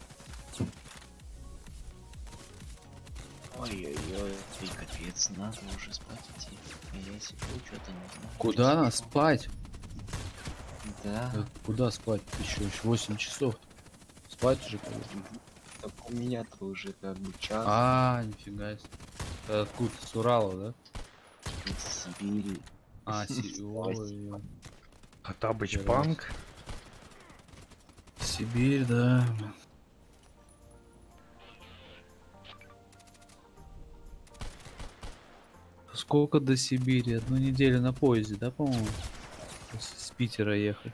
Ой-ой-ой, ты капец, надо уже спать идти. А я сижу, что-то не знаю. Куда нас спать? Да. Да куда спать еще? Еще восемь часов. Спать уже пора. Так у меня-то уже как бы час. А, нифига себе. Ты откуда? С Урала, да? Из Сибири. А, Си- ой, Хаттабыч Первый панк. Сибирь, да. Сколько до Сибири? Одну неделю на поезде, да, по-моему? С с Питера ехать.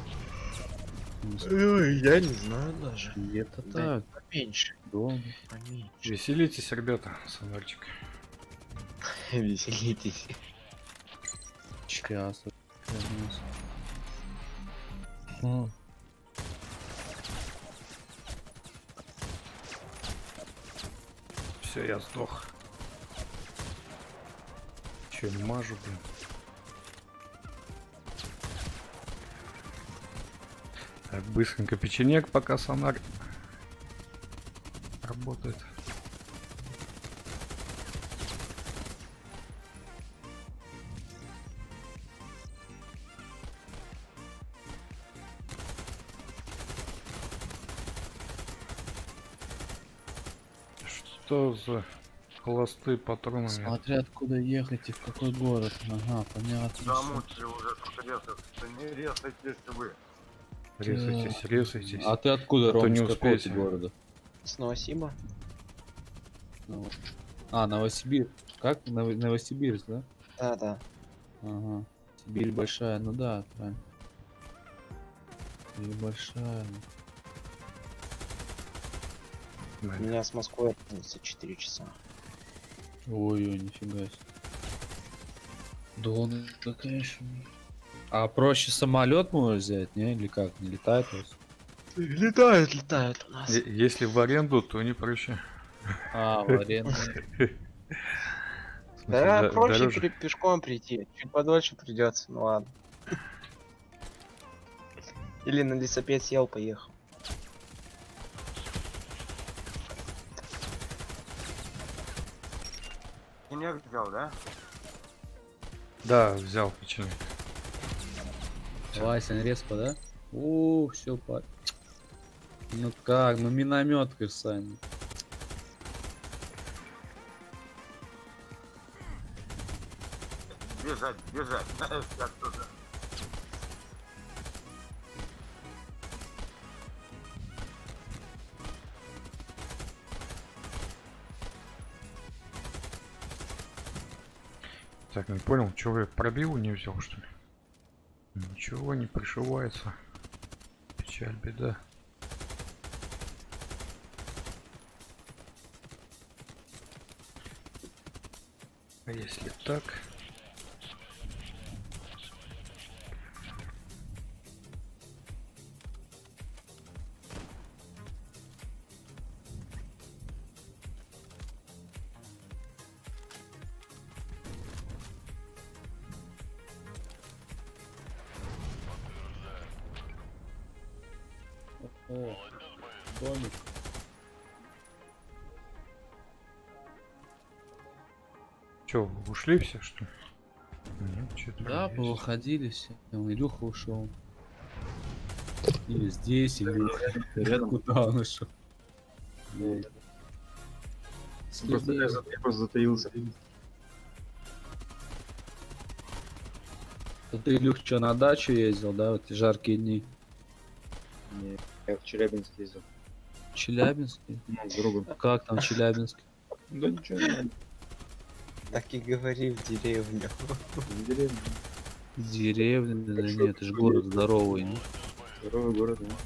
Ой, я не знаю даже. Где-то Да, так. поменьше. Долго. Поменьше. Веселитесь, ребята, сонарчик. Веселитесь. Час. М. Все, я сдох. Че, мажу, блин. Так, быстренько печенек, пока сонар работает. Что за холостые патроны? Смотря откуда ехать и в какой город. Ага, понятно. всё. Замучили уже тут резать. Да не резайтесь вы. Резайтесь, резайтесь. А ты откуда, А то Ром, не из какого ты успеете. города? С Новосиба? Ну, А, Новосибирск. Как? Ново- Новосибирск, да? Да, да. Ага. Сибирь большая, ну да, правильно. Сибирь большая. У меня с Москвой разница четыре часа. Ой-ой, нифига себе. Долго, да, конечно. А проще самолет можно взять, не? Или как? Не летает у вас? Летают, летают у нас. Е- Если в аренду, то не проще. А, в аренду. В смысле, Да, до- проще дороже. пе- пешком прийти. Чуть подольше придется, ну ладно. Или на лесопед сел, поехал. Снег взял, да? Да, взял печенек. Вася, респа, да? О, все, по... Ну как, ну минометка, Сань. Бежать, бежать. Как туда. Так, не понял, что вы пробил не взял, что ли? Ничего не пришивается. Печаль, беда. А если так? О, домик. Че, ушли все, что ли? Нет, что-то Да, есть. повыходили все. Там Илюха ушел. Или здесь, или Рядом. куда он ушел. Просто, я, за- я просто затаился. То ты, Илюх, что, на дачу ездил, да, в эти жаркие дни? Не, я в Челябинск ездил. В Челябинске? Ну, с другом. Как там в Челябинске? Да ничего, не Так и говори в деревню. в деревне. Деревня, да Большой нет, это же город здоровый, не? Здоровый город, да.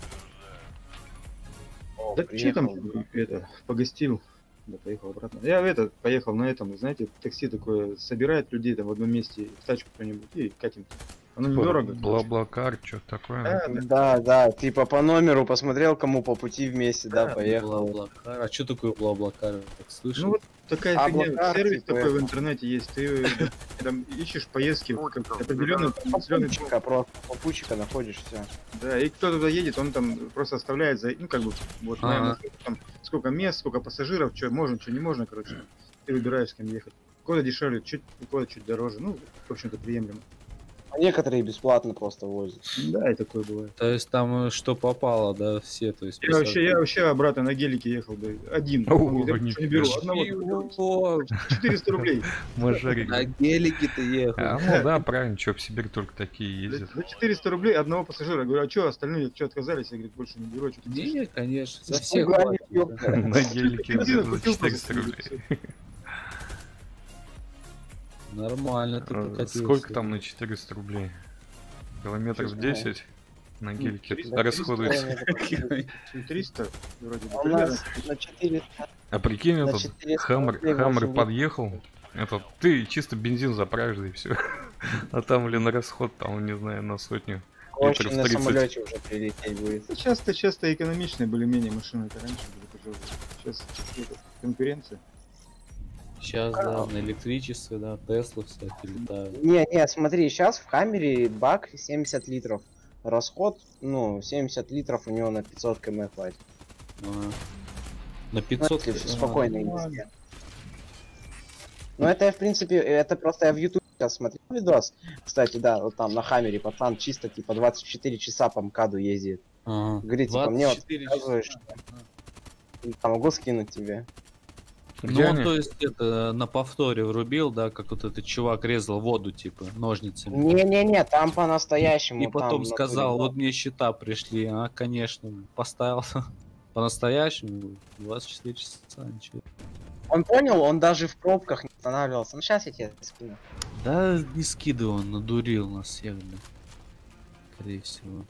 О, Да че там, приехал. это, погостил, да поехал обратно. Я это, поехал на этом, знаете, такси такое, собирает людей там в одном месте, в тачку кто-нибудь и катим. Оно недорого. Бла-блакар, что такое? Да, да. Да, да, типа по номеру посмотрел, кому по пути вместе, да, Да, поехал. Бла-блакар. А что такое бла-блакар? Слышал? Ну вот такая А фигня, Блакар, сервис типа, такой в это. интернете есть, ты там ищешь поездки в Вот как- там, определенный, определенный Попутчика просто, попутчика находишь, все. да, и кто туда едет, он там просто оставляет за, ну как бы, вот, Ага. наверное, сколько, там, сколько мест, сколько пассажиров, что можно, что не можно, короче, ты выбираешь, с кем ехать. Куда дешевле, чуть, куда чуть дороже, ну, в общем-то, приемлемо. Некоторые бесплатно просто возят. Да, и такое бывает. То есть там э, что попало, да, все, то есть... Я вообще, я вообще обратно на гелике ехал бы один. О, Я ничего не беру, одного. Чего? четыреста рублей. Мажорик. На гелике ты ехал. А, ну да, правильно, чё, в Сибирь только такие ездят. За четыреста рублей одного пассажира. Говорю, а что остальные, что отказались? Я говорю, больше не беру, а что ты Не, конечно, за всех Испугали, хватит. ёпта. На гелике Бензина за купил четыреста просто, рублей. всё. Нормально ты Э, покатился. Сколько там на четыреста рублей? Километров Честно, десять на гелике триста- расходуется. триста вроде бы. У примерно. нас на четыре. А прикинь, На этот четыреста Хаммер, рублей Хаммер восемь подъехал, этот, ты чисто бензин заправишь, да и все. А там, блин, расход, там, не знаю, на сотню. Очень Литров на тридцать. самолете уже прилететь будет. Часто, часто экономичные более-менее машины. Это раньше были тяжелые. Сейчас это, конкуренция. Сейчас, да, на электричестве, да, Тесла, кстати, летают. Не, не, смотри, сейчас в камере бак семьдесят литров. Расход, ну, семьдесят литров у него на пятьсот км хватит. Ага. На Ну, пятьсот... если в а, спокойной ну, ладно. езде. Ну, это я, в принципе, это просто я в YouTube сейчас смотрел видос. Кстати, да, вот там на Хаммере пацан чисто, типа, двадцать четыре часа по МКАДу ездит. Ага. Говорит, типа, мне вот двадцать четыре показываешь, часа. что я могу скинуть тебе. Где Ну, он, они? то есть, это, на повторе врубил, да, как вот этот чувак резал воду, типа, ножницами. Не-не-не, там по-настоящему. И там потом в натуре сказал, было. вот мне счета пришли, а, конечно, поставил. По-настоящему, двадцать четыре часа, ничего. Он понял, он даже в пробках не останавливался. Ну, сейчас я тебе скину. Да не скидывай, он надурил нас всех, блин. Скорее всего.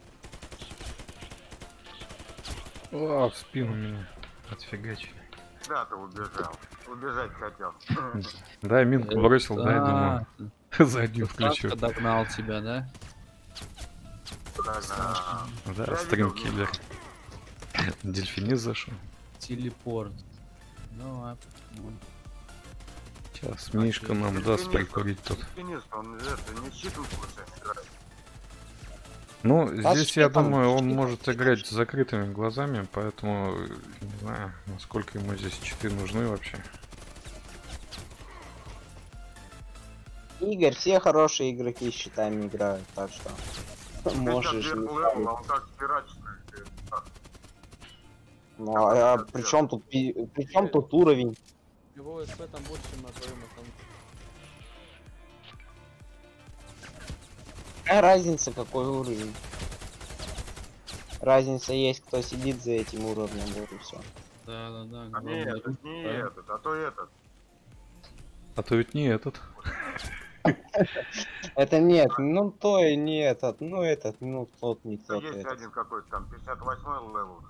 О, в спину меня отфигачили. Да, ты убежал. Убежать хотел. Да, минку бросил, да, я думаю, А, заднюю включу. Сашка догнал тебя, да? Да, Да, Я стримкиллер. Дельфинист зашел. Телепорт. Ну, а... ну, Сейчас Мишка нам даст прикурить тут. Финист, он это не щитом получается играет. Ну, А здесь, что я там? думаю, он Что может там? играть с закрытыми глазами, поэтому не знаю, насколько ему здесь читы нужны вообще. Игорь, все хорошие игроки с щитами играют, так что можешь. пятьдесят не левел, ставить. а он как пиратчик. Ну, а, при чем тут, пи- при чем тут уровень? Его СП там больше на твоем аккаунте. Какая разница, какой уровень? Разница есть, кто сидит за этим уровнем, вот и все. Да, да, да. А не главное, этот, не да. этот, а то этот. А то ведь не этот. Это нет, ну то и не этот, ну этот, ну тот не тот. Есть этот. один какой-то там, пятьдесят восьмой левел.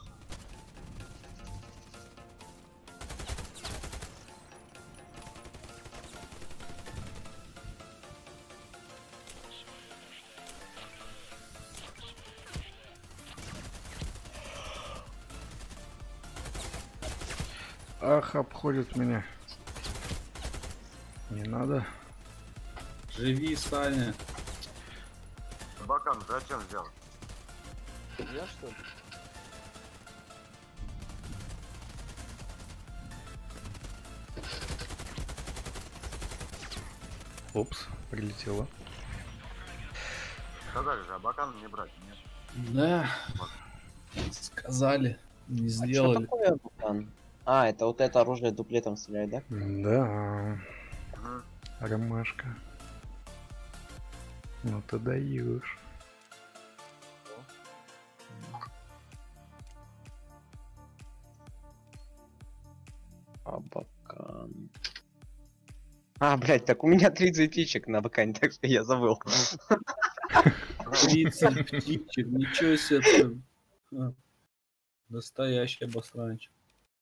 Ах, обходит меня. Не надо. Живи, Саня. Бакан зачем взял? Я что ли? Опс, прилетело. Сказали же, а Бакан не брать, нет? Да. Сказали. Не А что сделали. такое Бутан? А, это вот это оружие дуплетом стреляет, да? Да, Мгм. ромашка. Ну ты даешь. Абакан. А, блядь, так у меня тридцать птичек на бакане, так что я забыл. тридцать птичек, ничего себе ты. А, настоящий обосранчик.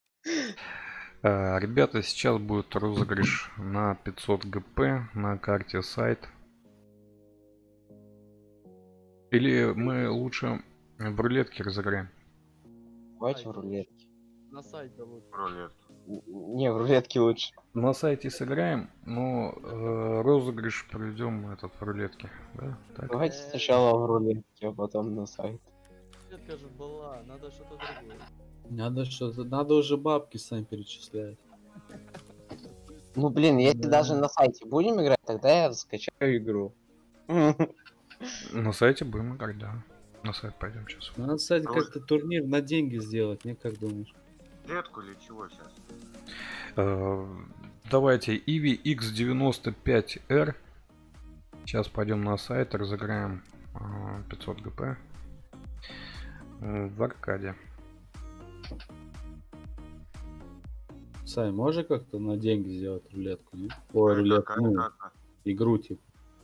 А, ребята, сейчас будет розыгрыш на пятьсот ГП на карте сайт. Или мы лучше в рулетке разыграем? Давайте в рулетке. На сайте лучше. Рулет. Н- Не, в рулетке лучше. На сайте сыграем, но э, розыгрыш проведем этот в рулетке. Да? Так. Давайте сначала в рулетке, а потом на сайт. Клетка же была, надо что-то другое. Надо что-то, надо уже бабки сами перечислять. Ну блин, если Да. даже на сайте будем играть, тогда я скачаю игру. На сайте будем играть, да. На сайт пойдем сейчас. Надо, кстати, Просто- как-то турнир на деньги сделать, не как думаешь? Клетку или чего сейчас? Э, Давайте Иви икс девяносто пять эр. Сейчас пойдем на сайт, разыграем э, пятьсот ГП э, в аркаде. Сай, можно как-то на деньги сделать рулетку, не? Ой, Это рулетку, как- ну, как- игру типа.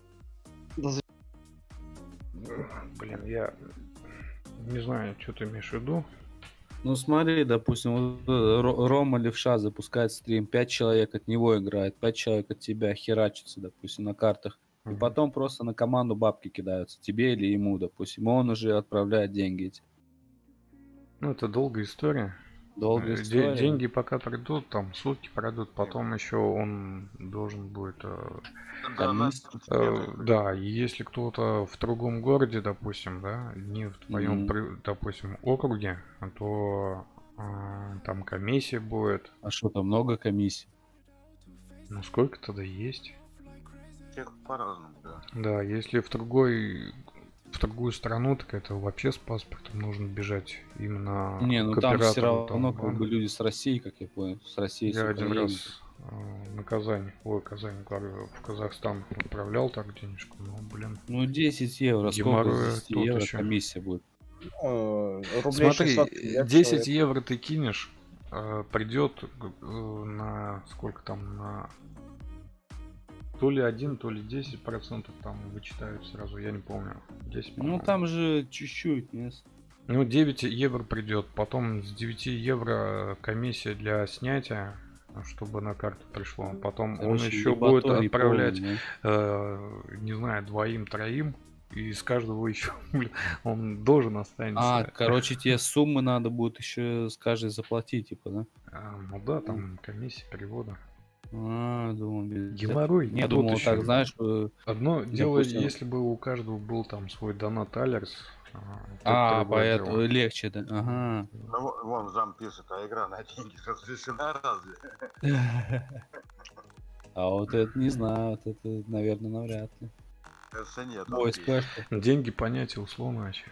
Блин, я не знаю, что ты имеешь в виду. Ну смотри, допустим, вот, э, Ро- Рома Левша запускает стрим, пять человек от него играет, пять человек от тебя херачится, допустим, на картах. И Мгм. потом просто на команду бабки кидаются, тебе или ему, допустим. И он уже отправляет деньги эти. Ну, это долгая история. Долгая Э, де- история. Деньги пока придут, там сутки пройдут, потом еще он должен будет... э, Комиссия. э, да, и если кто-то в другом городе, допустим, да, не в твоем, Мгм. при- допустим, округе, то э, там комиссия будет. А что там, много комиссий? Ну, сколько тогда есть? Всех по-разному, да. Да, если в другой... В другую страну, так это вообще с паспортом нужно бежать именно Не, ну к там все оператору, там, равно как банк. бы люди с России, как я понял, с России, с Я один Украины. раз э, на Казань, ой, Казань, говорю, в Казахстан отправлял так денежку, ну, блин. Ну десять евро, сколько Геморроя с десяти тут евро ещё. комиссия будет? Ну, рублей Смотри, шестьсот лет десять человек. евро ты кинешь, э, придет э, на сколько там, на то ли один, то ли десять процентов там вычитают сразу, я не помню. десять, Ну по-моему. там же чуть-чуть, не? Ну, девять евро придет, потом с девяти евро комиссия для снятия, чтобы на карту пришло. Потом Короче, он еще будет ебаторий отправлять, полный, э, не знаю, двоим-троим, и с каждого еще, блин, он должен да? останется. А, короче, тебе суммы надо будет еще с каждой заплатить, типа, да? А, ну да, там комиссия перевода. А, думал, без- Геморрой. Не, Тут думал, еще так, знаешь, э, Одно дело, допустим- если бы у каждого был там свой донат Алерс. а, то а, другое поэтому дело. легче, да? Ага. Ну, во- вон зам пишет, а игра на деньги разрешена разве? А вот это не знаю, вот это, наверное, навряд ли. Кажется, нет. Ой, он пишет. спешка. Деньги понятие условно вообще.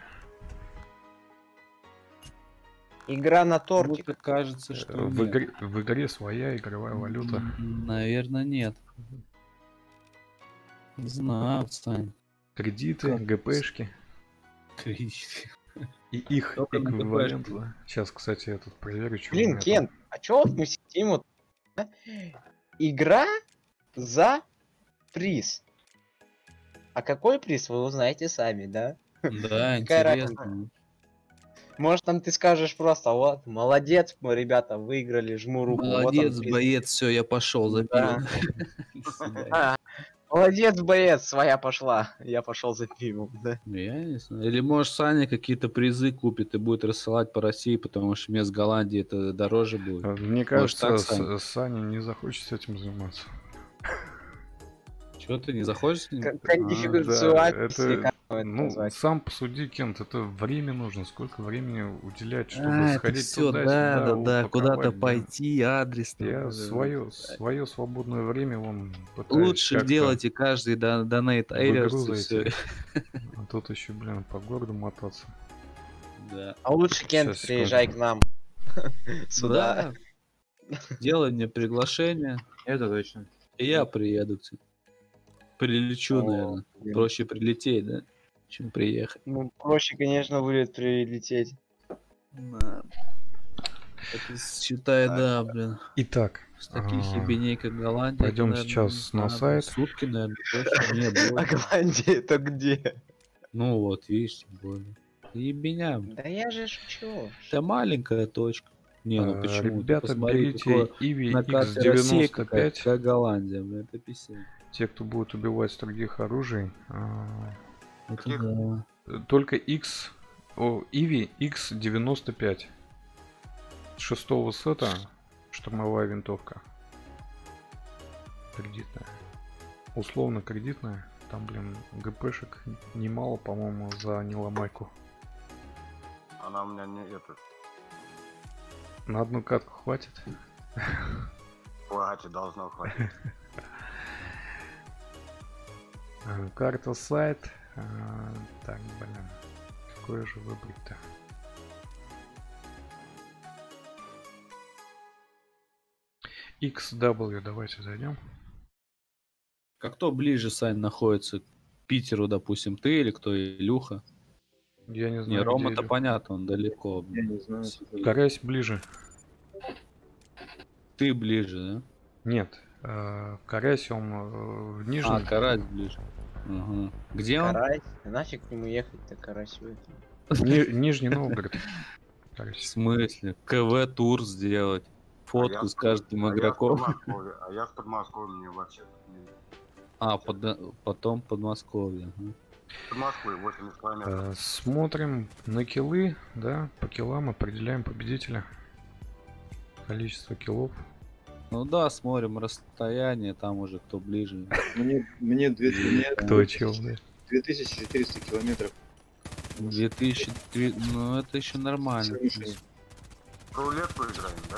Игра на тортик. Мне кажется, что В нет. игре, в игре своя игровая валюта. М, Наверное, нет. Не знаю, Сань. Кредиты, Как? ГПшки Кредит. и их Только на эквивалент. ГПшки. да. Сейчас, кстати, я тут проверю, что у Блин, меня там. Кент, а чё вот мы сидим вот... а? Игра за приз. А какой приз, вы узнаете сами, да? Да, Какая интересно. Может, там ты скажешь просто, вот, молодец, мы, ребята, выиграли, жму руку. вот он Молодец, приз. боец, все, я пошел за Да. пивом. До свидания. А, молодец, боец, своя пошла. Я пошел за пивом, да. Я не знаю. Или может Саня какие-то призы купит и будет рассылать по России, потому что вместо Голландии это дороже будет. А, Мне кажется, так, С- Сань? Саня не захочет с этим заниматься. Чего ты не заходишь с ним? К- да, Конфиденциальность, это- или как это Ну, назвать? сам посуди, Кент, это время нужно, сколько времени уделять, чтобы А, это сходить все, туда, да, сюда, да, да, куда-то упаковать, блин. пойти, адрес. там, Я да, свое, да. свое свободное время вон пытаюсь Лучше как-то делайте каждый дон- донейт в игру Эйлерс и зайти. все. А тут еще, блин, по городу мотаться. Да. А лучше, Кент, Щас, приезжай секунду. к нам. Сюда. Да. Делай мне приглашение, Это точно. и я приеду. к тебе. Прилечу, О, наверное. блин. Проще прилететь, да, чем приехать. Ну, проще, конечно, будет прилететь. Да. Это, считай, да, блин. Итак, С таких а, ебеней, как Голландия. пойдем наверное, сейчас не на знаю, сайт. Сутки, наверное, точно не А было. Голландия это где? Ну вот, видишь, тем более. Ебеня. Да я же шучу. Это маленькая точка. Не, ну э, почему? Ты ребята, посмотри, берите какое Иви на икс карте Россия девяносто какая, пять. какая Голландия, блин, это писец. Те, кто будет убивать с других оружий, а, Это Каких? да. только X, о, Иви икс девяносто пять. Шестого сета штурмовая винтовка. Кредитная. Условно кредитная. Там, блин, ГПшек немало, по-моему, за неломайку. Она у меня не этот. На одну катку хватит. Хватит, должно хватить. А, Карта сайт. А, так, блин. Какое же выбрать-то? икс дабл ю, давайте зайдем. Как кто ближе, Сань, находится к Питеру, допустим, ты или кто, Илюха? Я не знаю. Не, где Рома-то Илюха. понятно, он далеко. Я не знаю. сколько- Карась ближе. Ты ближе, да? Нет. э, Карась он э, в нижнем. А, Карась ближе. Ага. Где он? Карась. Нафиг к нему ехать-то, Карасю это. Ни- Нижний Новгород. В Карась. смысле? КВ-тур сделать. Фотку А я с в- каждым а я в игроком. Подмосковье, А я в Подмосковье, мне вообще тут не... А, под... потом Подмосковье. ага. В Подмосковье восемьдесят километров. Э, Смотрим на киллы, да, по киллам определяем победителя. Количество киллов. Ну да, смотрим расстояние, там уже кто ближе. Мне, мне, две, мне Кто чел, да? две тысячи четыреста километров. две тысячи три... Ну это еще нормально. Слушай, В рулетку играем, да?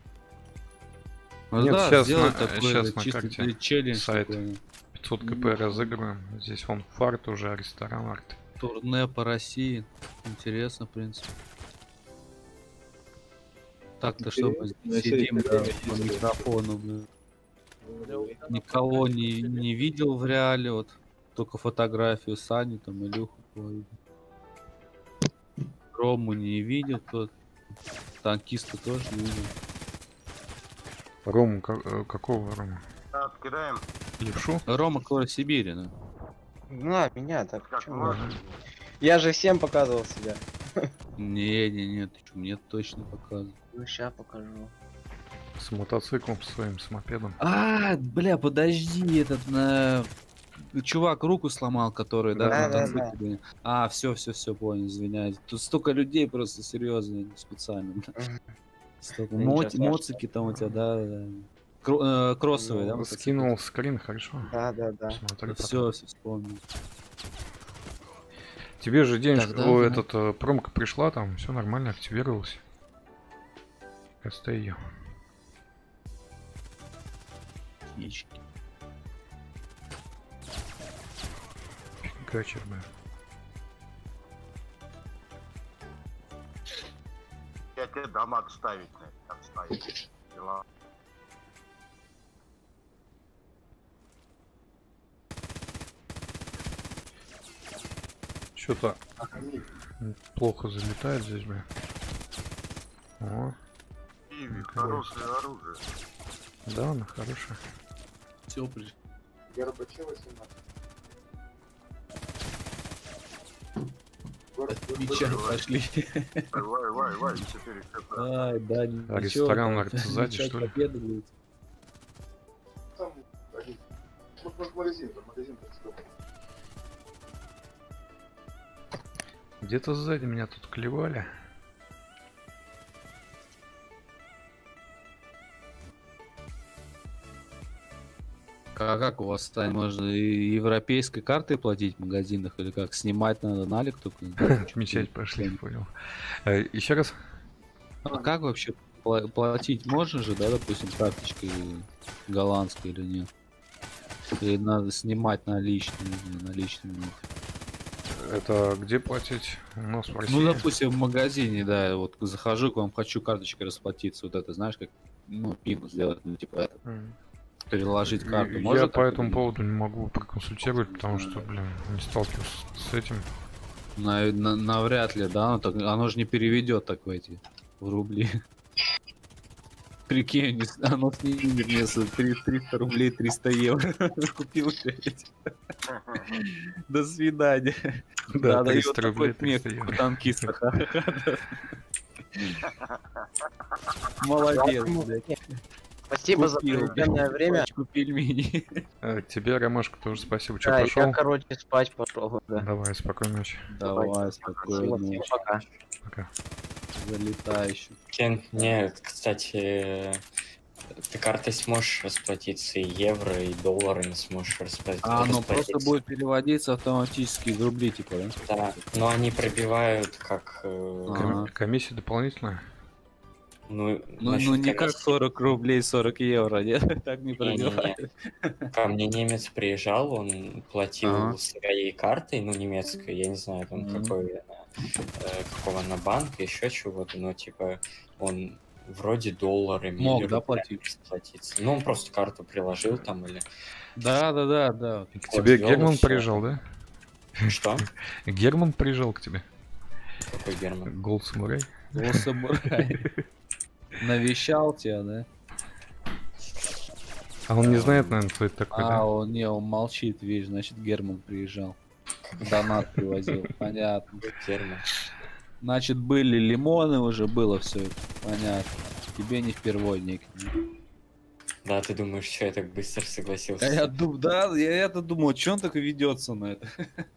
Ну Нет, да, щас сделать на- такой щас на чисто карте челлендж сайт. такой. пятьсот кп разыгрываем. Здесь вон фарт уже, ресторан арт. Турне по России. Интересно, в принципе. Так-то что мы Интересно, если сидим это да, время по есть. микрофону, блин. Никого не, не видел в реале, вот только фотографию Сани, там Илюху. твою. Рому не видел, тот. Танкиста тоже не видел. Рому, ка- э, какого Рома? Так, кидаем. Левшу? Рома Кора Сибири, да. На, меня так. Как почему? можно? Я же всем показывал себя. Не, не, нет, ты чё, мне точно показывают. Ну, ща покажу. С мотоциклом своим, с мопедом. А, бля, подожди, этот на чувак руку сломал, который, да, Да, на да, мотоцикле, блин. А, все, все, все, понял, извиняюсь. Тут столько людей просто серьезно, не специально. Столько. Да ничего Моти- страшного. Моцики там у тебя, да, да. Кро- э, Кроссовые, да? Ну, мотоциклы? скинул скрин, хорошо. Да, да, да. Посмотри потом. Все, все вспомнил. Тебе же денежка, Тогда о, да. этот э, промка пришла, там все нормально активировалось. Кастай ее. Яички. Гачер, да. Я тебе дам отставить, на- отставить. Дела. Что-то плохо залетает здесь, бля. О, Киви, Николай. хорошее оружие. да, она хорошая. Все, пришли. Меча пошли. Вай, вай, вай, четыре кп. Ай, да, А ничего, ресторан там, арт сзади, мечать что ли? победы будет. Где-то сзади меня тут клевали. А как у вас, Стань, можно и европейской картой платить в магазинах или как? Снимать надо налик только? Отмечать пошли, понял. Э, Еще раз. А как вообще пла- платить можно же, да, допустим, карточкой голландской или нет? Или надо снимать наличными, не знаю, наличными? Это где платить? У нас в России. Ну, допустим, в магазине, да, вот захожу к вам, хочу карточкой расплатиться, вот это, знаешь, как, ну, пику сделать, ну, типа, это, М. переложить карту. Я Можно по так этому или нет? поводу не могу проконсультировать, потому что, блин, не сталкивался с этим. На- на- навряд ли, да, оно, так- оно же не переведет так в эти, в рубли. Прикинь, не- оно снимет мне за три- триста рублей, триста евро. Купил, блядь. До свидания. Да, дает триста такой рублей, смех, триста как у евро. танкиста. Молодец, блядь. Спасибо за Купил, проведенное время. пачку пельменей. Э, Тебе, Ромашка, тоже спасибо. Че, Да, пошел? я, короче, спать пошел. Да. Давай, спокойной ночи. Давай, Спасибо, спокойно. всем пока. Пока. Залетай еще. Кен, нет, кстати, ты картой сможешь расплатиться, и евро, и долларами сможешь распла- А, оно просто расплатиться. будет переводиться автоматически в рубли, типа, да? Да, но они пробивают как... э, А. Ком- Ага. Комиссия дополнительная? Ну, Ну, насчет ну не как комиссии- сорок рублей, сорок евро, нет? Так не Не-не-не. пробивает. Ко мне немец приезжал, он платил Ага. своей картой, ну, немецкой, я не знаю, там, Мгм. какой она, э, какого она банка, еще чего-то, но, типа, он вроде долларами Мог, или да, рублями платить? расплатиться. Ну, он просто карту приложил там или Да, да, да, да. К код тебе ввёл, и Герман всё. приезжал, да? Что? Герман приезжал к тебе? Какой Герман? Голд Самурай? О, самурай. Навещал тебя, да? А он не знает, наверное, кто это такой, А, да? он не, он молчит, видишь, значит Герман приезжал. Донат привозил, понятно. Герман. Значит, были лимоны уже, было все это, понятно. Тебе не впервой, Ник. Да, ты думаешь, что я так быстро согласился? А я думаю, да, я это думаю, что он так ведется на это?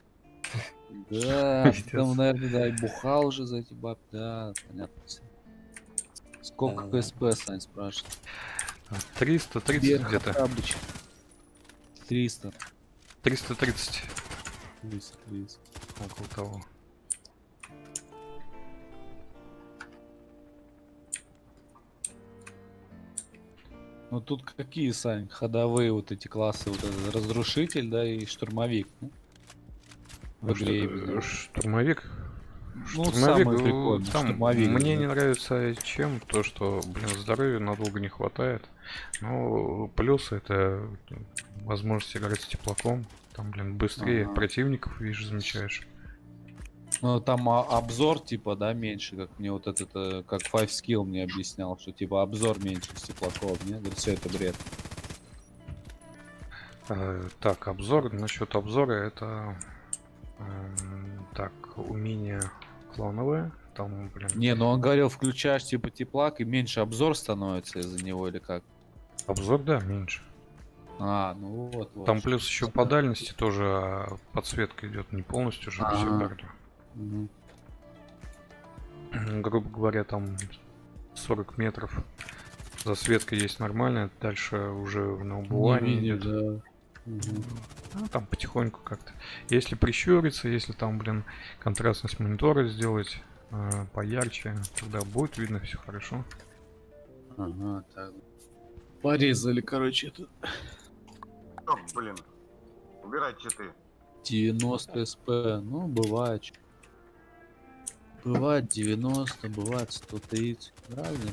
Да, Пиздец. там, наверное, да, и бухал уже за эти бабки, да, понятно всё. Сколько Да-да-да. КСП, Сань, спрашивает? триста тридцать Вверх где-то. Хаттабыч. триста. триста тридцать. триста тридцать. Около того. Ну тут какие, Сань, ходовые вот эти классы, вот этот разрушитель, да, и штурмовик, ну? В А игре что, именно. э, Штурмовик? Ну, Штурмовик, самый э, прикольный, там штурмовик, мне да. не нравится чем то, что, блин, здоровья надолго не хватает. Но плюс это возможность играть с теплаком. Там, блин, быстрее Ага. противников, видишь, замечаешь. Ну там а, обзор типа, да, меньше, как мне вот этот, э, как Five Skill мне объяснял, что типа обзор меньше с теплаков, не? Говорит, все это бред. Э, так, обзор. Насчет обзора это эм, так, умение клановое. Там, блин, Не, ну он говорил, включаешь типа теплак и меньше обзор становится из-за него или как? обзор, да, меньше. А, ну вот, вот. Там плюс еще по дальности тоже а, подсветка идет не полностью же всю Ага. карту. Мгм. Грубо говоря, там сорок метров засветка есть нормальная, дальше уже на Не убывание видишь, идет. да. Мгм. Ну, там потихоньку как-то. Если прищуриться, если там, блин, контрастность монитора сделать э, поярче, тогда будет видно все хорошо. Ага, так. Порезали, короче, это Стоп, блин. Убирай читы. девяносто СП. Ну, бывает. чё. Бывает девяносто, бывает сто тридцать. Разные.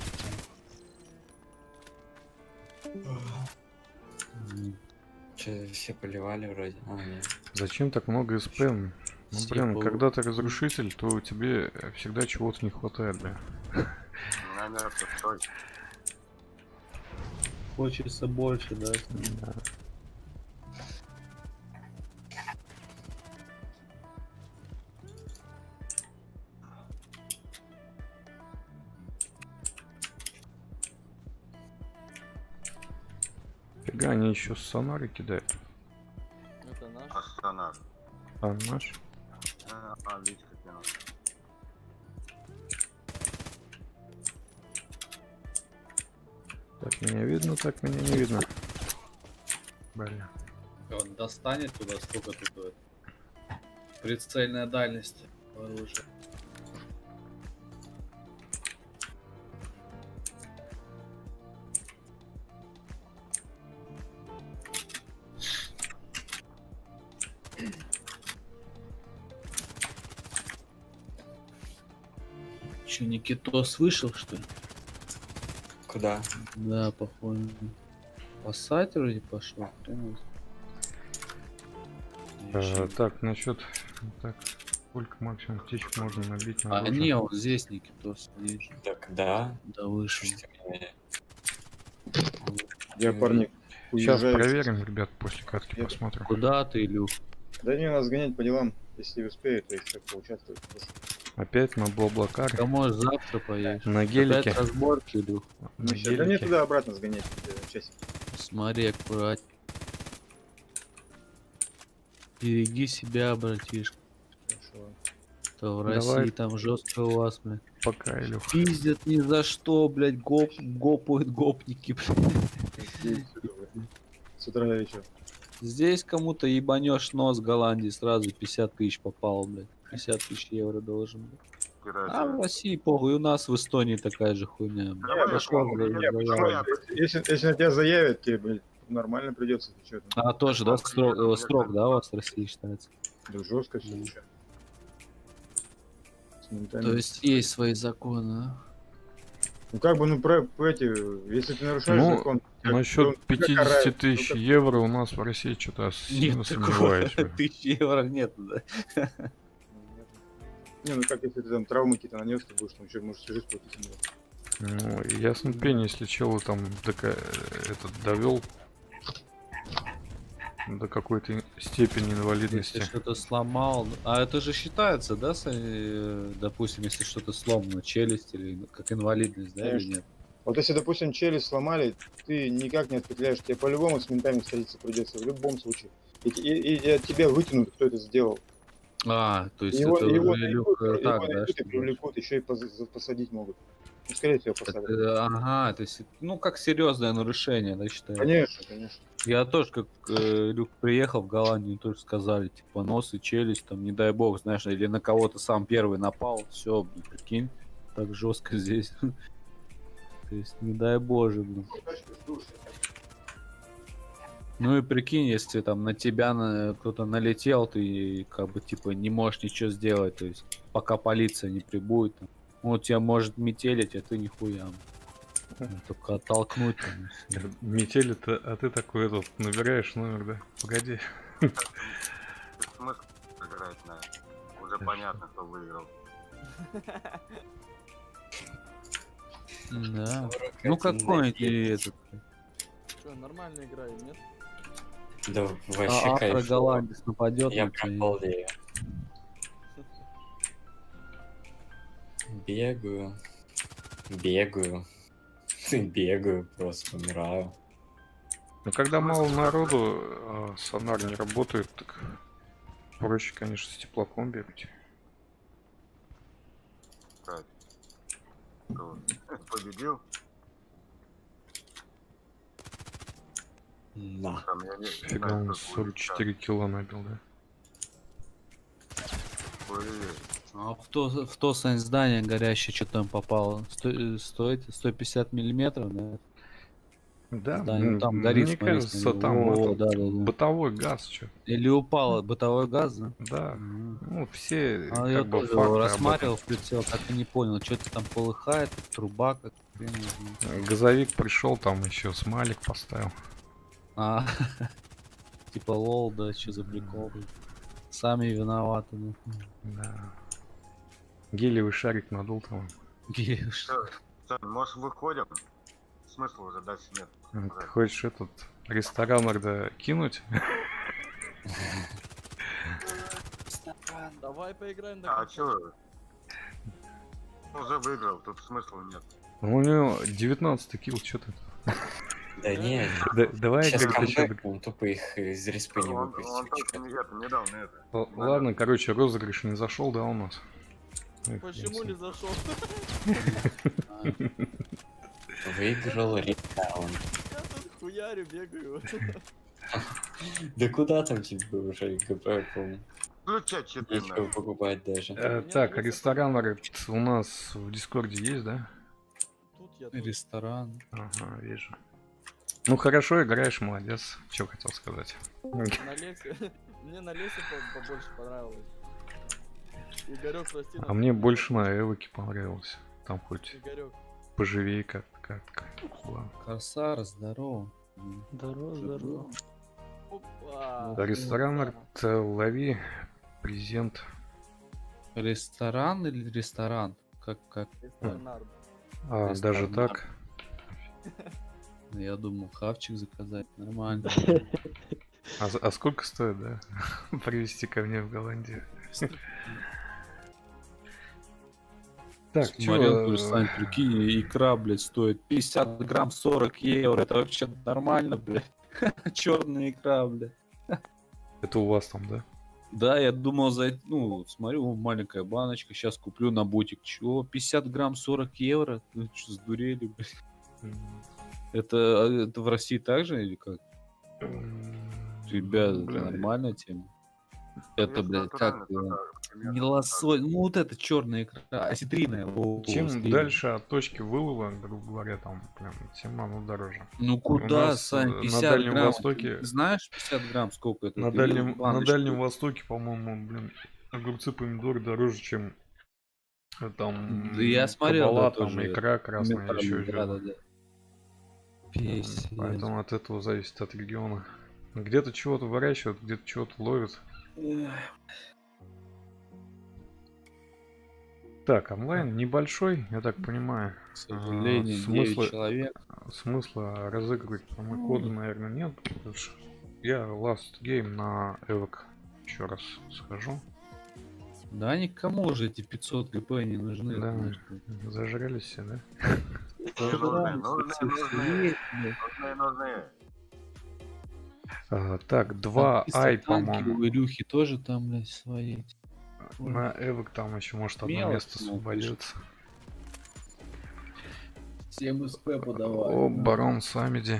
М, Че, все поливали вроде? А, нет. Зачем так много СП? Ну, блин, Степа, когда ты разрушитель, то тебе всегда чего-то не хватает, бля. Наверное, стой. Хочется больше, да? Фига, они еще с сонары кидают. Это наш. Астана. А наш? А, а, Витька кинул. Так меня видно, так меня не видно. Блин. Он достанет туда, сколько тут вот. Прицельная дальность оружия. Че, Никитос вышел, что ли? Куда? Да, походу. Спасать вроде пошел. Э, так, насчет... Так, сколько максимум птичек можно набить на А оружие? не, он здесь Никитос, видишь? Так, да. Да вышел. Слушайте, мне- Я, парни, Сейчас уезжаю. проверим, ребят, после катки Я- посмотрим. Куда ты, Илюх? Да не, надо сгонять по делам. Если успею, то есть как поучаствовать. Опять на Блаблакаре, Да может завтра поедешь. на гелике. Опять разборки, Илюх. На Ну, щас, да мне гелике. туда-обратно сгонять э, часик. Смотри, аккурат. Береги себя, братишка. Хорошо. То в Давай. России там жестко у вас, блядь. Пока, Илюх. Пиздят ни за что, блядь, гоп, гопают гопники, блядь. Здесь, с утра до вечера. Здесь кому-то ебанешь нос в Голландии, сразу пятьдесят тысяч попало, блядь. пятьдесят тысяч евро должен, блядь. кидать. А в России похуй, у нас в Эстонии такая же хуйня. блядь. Давай, Пошла, я блядь, помню, я заявление. почему Если, если на тебя заявят, тебе, блядь, нормально придется. Ты чё там? А, тоже, да, строк, э, строк, да, у вас в России считается? Да жестко все. Мгм. Моментально. То есть есть свои законы, а? Ну как бы, ну, про, эти, если ты нарушаешь Ну, закон, как- Насчет он тебя пятьдесят карает. тысяч Ну, как- евро у нас в России что-то сильно Нет такого, сомневаюсь. бля. тысячи евро нет, да. Не, ну как если ты там травмы какие-то нанес, ты будешь там еще, может, всю жизнь платить за него. Ну, ясно пень, если челу там дока- этот довел до какой-то степени Если инвалидности. что-то сломал. А это же считается, да, с- э, допустим, если что-то сломано, челюсть или как инвалидность, да, или Конечно. нет? Вот если, допустим, челюсть сломали, ты никак не отпетляешь, тебе по-любому с ментами встретиться придется, в любом случае. И, и- и от тебя вытянут, кто это сделал. А, то есть Его, это его уже, Илюх, найдут, э, так, его да, найдут и что привлекут, еще и поз- за- посадить могут. Ну, скорее всего, это, посадят. э, ага, то есть, ну, как серьезное нарушение, да, считаю. Конечно, конечно. Я тоже, как э, Люк приехал в Голландию, тоже сказали, типа, нос и челюсть, там, не дай бог, знаешь, или на кого-то сам первый напал, все, прикинь, так жестко здесь. То есть, не дай боже, блин. Ну и прикинь, если там на тебя на- кто-то налетел, ты как бы типа не можешь ничего сделать, то есть пока полиция не прибудет, там, он тебя может метелить, а ты нихуя. Ну, только оттолкнуть там, и всё. Метели-то, а ты такой этот, набираешь номер, да? Погоди. Смысл играть на. Уже понятно, кто выиграл. Да. Ну какой-нибудь этот. Что, нормальная игра или нет? Да А вообще автор кайф. голландец нападет Я на тебя. прям балдею. Бегаю. Бегаю. Бегаю, просто умираю. Но когда мало народу, а сонар не работает, так проще, конечно, с теплаком бегать. Так. Кто победил? На. Там я не Фига, знаю, он кто сорок четыре кило набил, да? будет. А в то, в то сань здание горящее, что там попало? Сто, э, стоит сто пятьдесят миллиметров, да? Да, Здание, м, там горит, мне смотри, кажется, смотри. там О, этот, да, да, да. бытовой газ, что. Или упал бытовой газ, да? Да, Мгм. ну все А я как бы тоже факты его об рассматривал в прицел, так и не понял, что-то там полыхает, труба как хрен его знает. этом. Газовик пришел, там еще смайлик поставил. А, типа лол, да, что за прикол. блин. Сами виноваты, ну. Да. Гелиевый шарик надул там. Геюш. Сань, может, выходим? Смысла уже дальше нет. М, Ты хочешь этот ресторан иногда кинуть? Давай поиграем до А конца. чё? Уже выиграл, тут смысла нет. Ну, у него девятнадцатый килл, что ты? Да нет. Да- давай Сейчас как-то еще... камбэк, он тупо их из респы не Он, выпустил. он только не это, недавно это. Л- Ладно, короче, розыгрыш не зашел, да, у нас? Ну, Почему не зашел? Выиграл рекаун. Я тут хуярю, бегаю. Да куда там тебе уже ГП, помню. Включать читы, Нечего покупать даже. Э, Меня так, на лесу ресторан говорит, у нас в Дискорде есть, да? Тут я тут. Ресторан. Ага, вижу. Ну хорошо, играешь, молодец. Что хотел сказать? На лесе. Мне на лесе по- побольше понравилось. Игорек, прости. А мне больше на Эвоке понравилось. Там хоть Игорек. поживее как-то. как-то. Ладно. Корсар, здорово. М. Здорово, здорово. Опа. Ресторан говорит, э, лови презент. Ресторан или ресторан? Как, как? Ресторан. А, Ресторан. даже так? Я думал, хавчик заказать. Нормально. А, за- а сколько стоит, да? Привезти ко мне в Голландию? Так, Смотрел, чё, тоже, Сань, прикинь, икра, блядь, стоит пятьдесят грамм сорок евро. Это вообще нормально, блядь. Черная икра, блядь. это у вас там, да? Да, я думал, за... ну, смотрю, маленькая баночка, сейчас куплю на бутик. Чего? пятьдесят грамм сорок евро? Ну, что, сдурели, блядь? Это, это в России так же или как? М, Ребята, это блин, нормальная тема. Это, Если блядь, натурально, как то его? да, примерно Не так. лосой, ну вот это черная икра, осетрина. о, Чем слили. дальше от точки вылова, грубо говоря, там, прям, тем оно дороже. Ну У куда, нас э, Сань, на пятьдесят Дальнем грамм, Востоке, ты знаешь пятьдесят грамм сколько это? на Ты Дальнем, на баночку. Дальнем Востоке, по-моему, блин, огурцы, помидоры дороже, чем э, Да там я смотрел, да, кабала, там тоже икра красная, еще комментарии, да, да, что-то. да. М, Пиздец. Поэтому от этого зависит от региона. Где-то чего-то выращивают, где-то чего-то ловят. Так, онлайн небольшой, я так понимаю. К А, сожалению, девять Смысла, человек. смысла разыгрывать промокоды, наверное, нет. потому что Я last game на Эвок еще раз схожу. Да никому уже эти пятьсот гп не нужны. Да, конечно. зажрались все, да? Не нужны, нужны, Всё нужны, есть, блядь. нужны, нужны. А, так, два Танкисты, ай, танки по-моему. у Илюхи тоже там, блядь, свои. На Эвок там еще может одно Мелочь, место ну, освободится. Всем СП подавай. О, барон Самиди.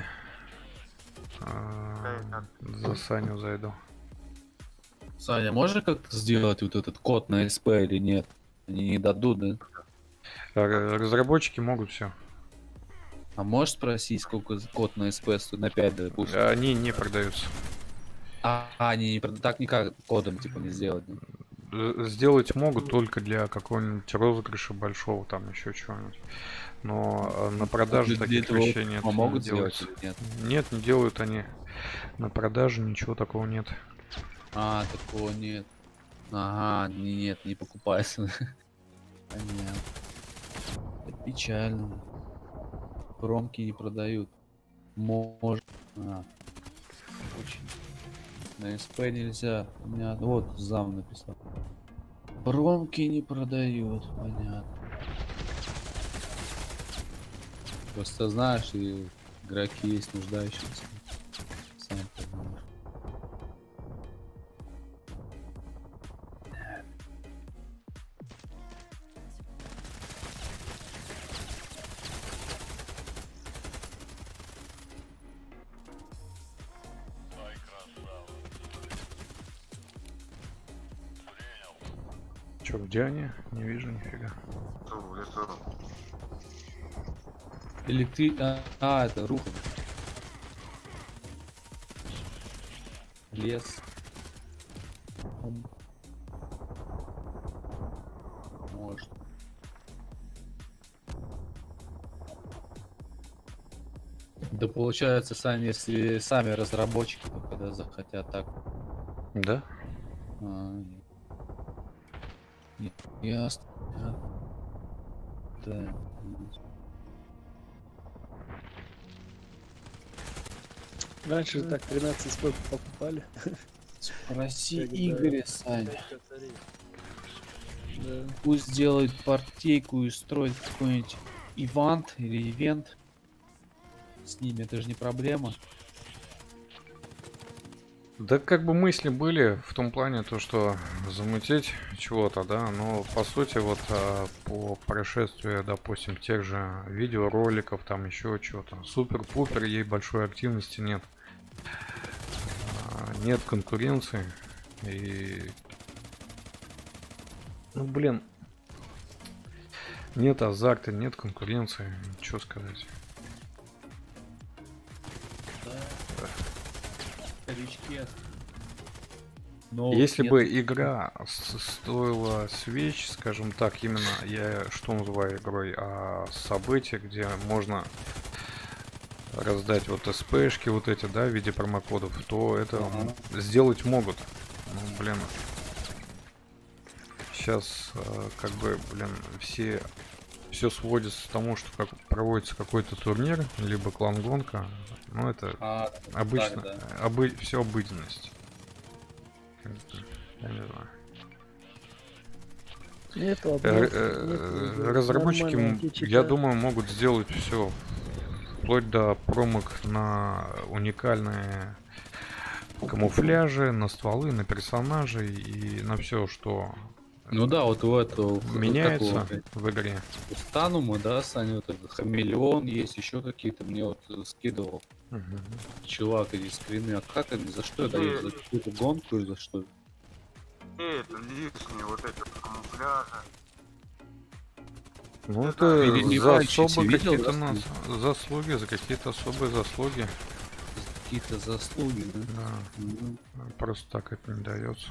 А, За Саню зайду. Саня, можно как-то сделать вот этот код на СП или нет? Они не дадут, да? Р- Разработчики могут все. А можешь спросить, сколько код на СП стоит на пять, допустим? Они не продаются. А, а, они не прод- так никак кодом типа не сделать. да? Э, Сделать могут только для какого-нибудь розыгрыша большого, там еще чего-нибудь. Но э, на продаже Для таких этого вещей нет. а не могут сделать делается. или нет? Нет, не делают они. На продаже ничего такого нет. А, такого нет. Ага, не- нет, не покупается. Понятно. Это печально. Промки не продают. Может. А. Очень. На СП нельзя. У меня вот зам написал. Промки не продают. Понятно. Просто знаешь, и игроки есть нуждающиеся. Сам понимаешь. Че, где они? Не вижу нифига. Что, в лесу? Электри... А, а, это рух. Лес. Он- Может. Да получается, Саня, если сами разработчики, то когда захотят так. Да? А, не- не- ясно. ясно. Да. Раньше же так тринадцать спой покупали. Спроси Когда- Игоря, Саня. Да. Пусть сделает партейку и строит какой-нибудь ивент или ивент. С ними это же не проблема. Да как бы мысли были в том плане, то что замутить чего-то, да, но по сути вот а, по прошествию, допустим, тех же видеороликов, там еще чего-то, супер-пупер, ей большой активности нет. А, Нет конкуренции и... Ну блин, нет азарта, нет конкуренции, что сказать. Старички. Но Если нет. бы игра с- стоила свеч, скажем так, именно я что называю игрой, а события, где можно раздать вот СПшки вот эти, да, в виде промокодов, то это Ага. сделать могут. Ну, блин. Сейчас как бы, блин, все все сводится к тому, что как проводится какой-то турнир, либо клан-гонка. Ну, это А, обычно, так, обы... все обыденность. Как бы, я не знаю. Нет, Э, ладно. э, Разработчики, м, я думаю, могут сделать все, вплоть до промок на уникальные камуфляжи, на стволы, на персонажей и на все, что Ну да, вот у этого меняется какого, блядь, в игре. у Станума, да, Саня, вот этот хамелеон есть, еще какие-то мне вот э, скидывал Мгм. чувак эти скрины. А как они, за что это? Какие? За какую-то гонку или за что? Это лишние вот эти вот камуфляжи. Ну Это это за переливающийся особые видел, какие-то да, нас- заслуги, за какие-то особые заслуги. Какие-то заслуги, да? Да, Мгм. просто так это не дается.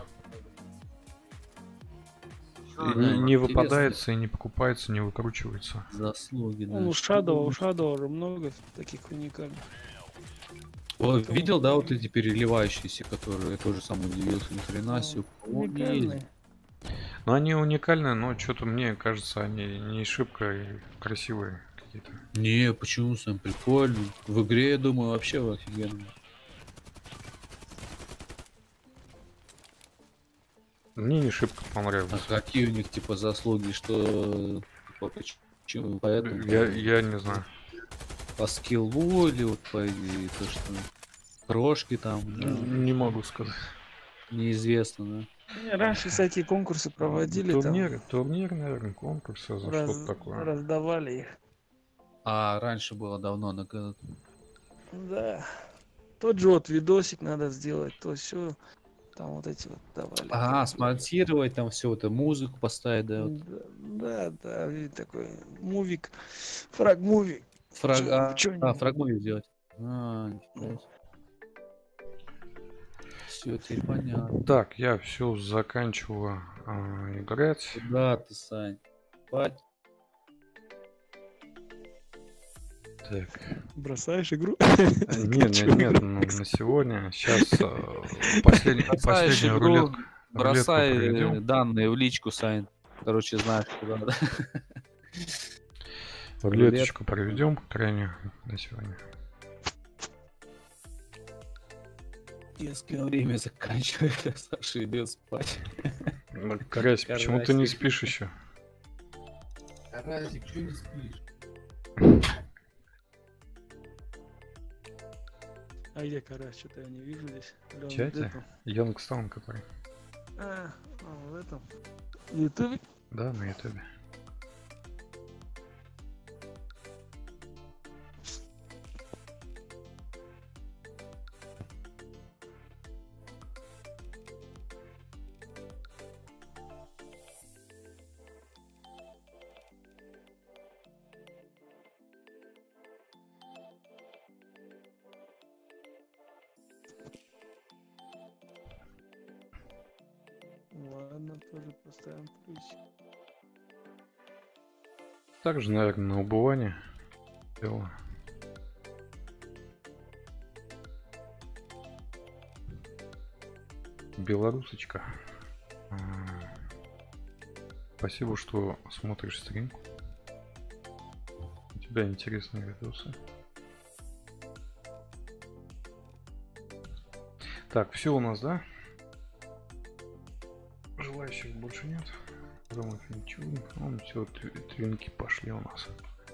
Ещё И не, один не интересно. выпадается и не покупается, не выкручивается. Заслуги, да. Ну, у Shadow, у Shadow уже много таких уникальных. Вот, видел, да, вот эти переливающиеся, которые я тоже сам удивился, ни хрена себе. у кого есть. Уникальные. Но они уникальные, но что-то мне кажется, они не шибко и красивые какие-то. Не, почему сам прикольный? В игре, я думаю, вообще офигенно. Мне не шибко А понравилось. какие у них типа заслуги, что типа, почему поэтому Я, я не знаю. по скиллу или вот по и то, что крошки там, да, Не могу сказать. неизвестно, да. Не, раньше всякие конкурсы проводили, Турниры, турнир, наверное, конкурсы, там за раз- что-то такое. раздавали их. А раньше было давно, на когда- Да. Тот же вот видосик надо сделать, то все. Там вот эти вот давали. Ага, смонтировать там все это, музыку поставить, да. Вот. Да, да, да, и такой мувик, фраг-муви. Фраг... Чё- А, чё а, не- фрагмент сделать. А, все, теперь понятно. Так, я все заканчиваю а, играть. Куда ты, Сань? Спать? Так. Бросаешь игру? Нет, нет, нет, ну, на сегодня. Сейчас последний, Бросаешь последнюю игру, рулетку, бросай рулетку э, проведем. данные в личку, Сань. Короче, знаешь, куда надо. Рулеточку проведем крайнюю на сегодня. Детское время заканчивается, Саша идет спать. Ну, Карась, почему ты не Карасик. спишь еще? Карасик, что не спишь? А где карась? Что-то я не вижу здесь. Или он В чате? где-то? Youngstown который. А, а, в этом. В Ютубе? Да, на ютубе. Ладно, тоже поставим плюсик. Также, наверное, на убывание. Дело. Белорусочка. А, Спасибо, что смотришь стрим. У тебя интересные видосы. Так, все у нас, да? Желающих больше нет. Дома ничего. Вон все, твинки пошли у нас.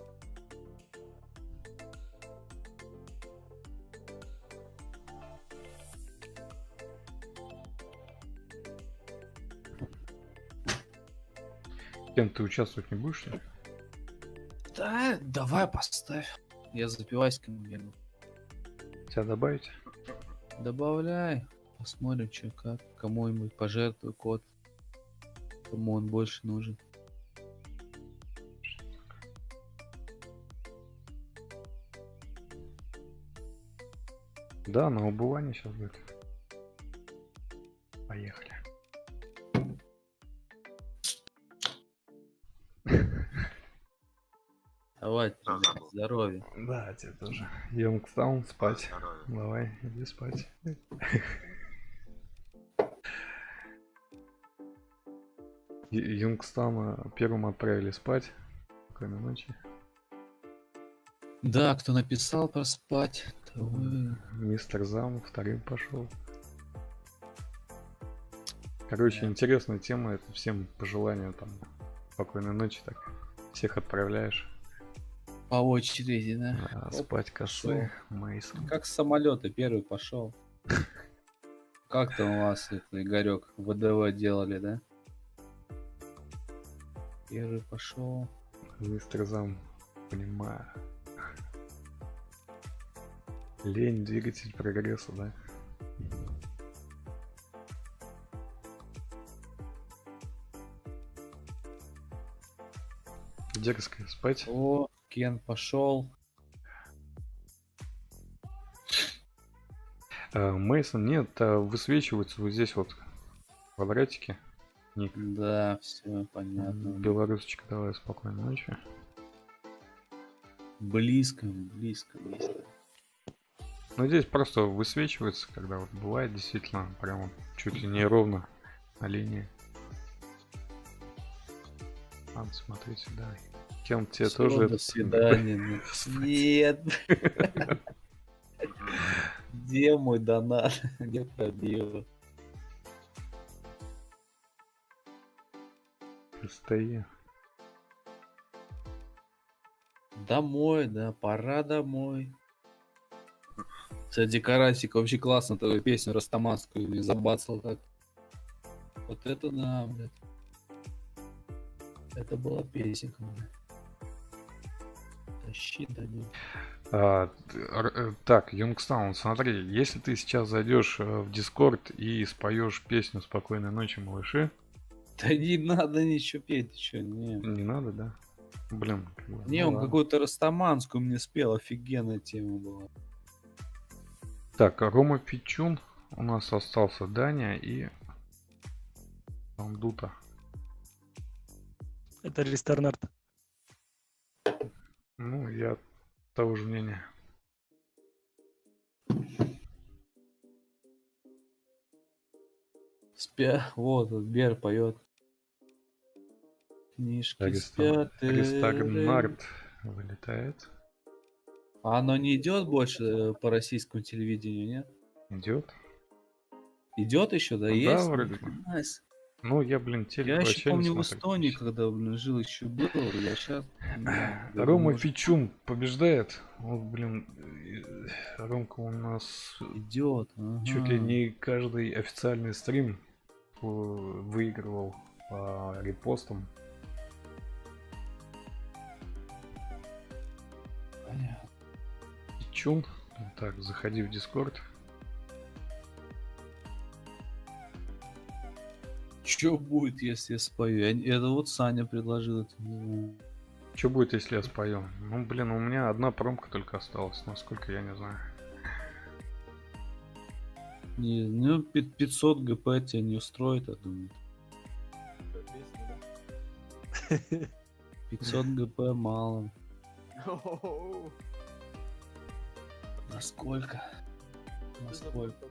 Кен, ты участвовать не будешь? что ли? Да, давай поставь. Я за пивасиком бегу. Тебя добавить? Добавляй. Посмотрим, что как. Кому-нибудь пожертвую код. Кому он больше нужен. Да, на убывание сейчас будет. Поехали. Давай, Да, ребят, забыл. здоровья. Да, тебе тоже. Youngstown, спать. Здоровья. Давай, иди спать. Юнгстана первым отправили спать. Спокойной ночи. Да, кто написал проспать, того и- Мистер Зам вторым пошел. Короче, Да. интересная тема. Это всем пожелания там. Спокойной ночи, так. Всех отправляешь. по очереди, да. А, Оп, спать косы. Мейсон. Как с самолета первый пошел. Как там у вас это, Игорек, ВДВ делали, да? Первый пошел. Мистер Зам, понимаю. Лень, двигатель прогресса, да? дерзкая спать. О, Кен пошел. Мейсон, нет, а высвечиваются вот здесь вот квадратики. Ник. Да, все понятно. Белорусочка, давай спокойной ночи. Близко, близко, близко. Ну здесь просто высвечивается, когда вот бывает действительно прямо чуть ли не ровно на линии. Надо смотреть, да. Кен, тебе Всё, тоже до это- свидания. Нет. Где мой донат? Где пробил? Стои. Домой, да, пора домой. Кстати, Карасик вообще классно твою песню растаманскую мне забацал так. Вот это да, блядь. Это была песенка, блядь. Тащи, дадим. А, т- р- э, так, Юнгстаун, смотри, если ты сейчас зайдешь э, в Дискорд и споешь песню «Спокойной ночи, малыши», Да не надо ничего петь, ты чё, не. не надо, да? Блин, как бы, Не, ну он ладно. какую-то растаманскую мне спел, офигенная тема была. Так, Рома Пичун, у нас остался Даня и Андута. Это Ресторнард. Ну, я того же мнения. Спя, вот, вот Бер поет. Книжки спят. Рестарнард вылетает. А оно не идет больше э, по российскому телевидению, нет? Идет. Идет еще, да, Да, есть? вроде бы. Найс. Ну, я, блин, телек Я еще вообще не помню в смотрю. Эстонии, когда, блин, жил, еще был, я сейчас... Рома Фичун побеждает. Вот, блин, э, Ромка у нас Идет. чуть ли не каждый официальный стрим э, выигрывал по репостам. Понятно. Фичун. Так, заходи в Дискорд. Что будет, если я спою? Я- Это вот Саня предложил это. Ну, Что будет, если я спою? Ну, блин, у меня одна промка только осталась, насколько я не знаю. Не, ну, пи- пятьсот гп тебя не устроит, я думаю. пятьсот гп мало. Насколько? Насколько?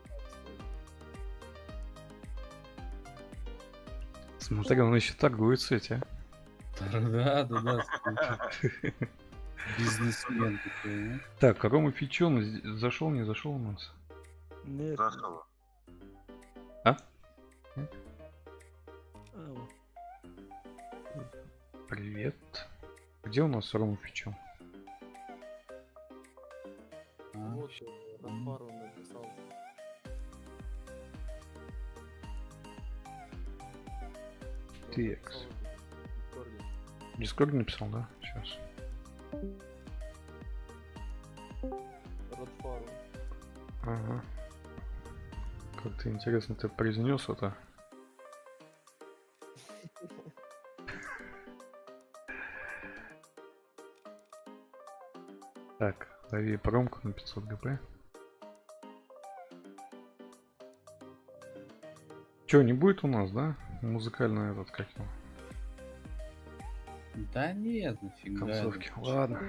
Смотри, он еще торгует с этим. Да, да, да. Бизнесмен такой, а? Так, Рома Фичун з- зашел, не зашел у нас? Нет. Зашел. А? А, вот. Привет. Где у нас Рома Фичун? А, Вот, щ- Рафару написал. Текс. Написал в Дискорде. В Дискорде написал, да? Сейчас. Рафару. Ага. Как-то интересно ты произнес это. Так, лови промку на пятьсот гп. Че, не будет у нас, да? Музыкальный этот, как его, Да нет, нафига. концовки. это. Ладно.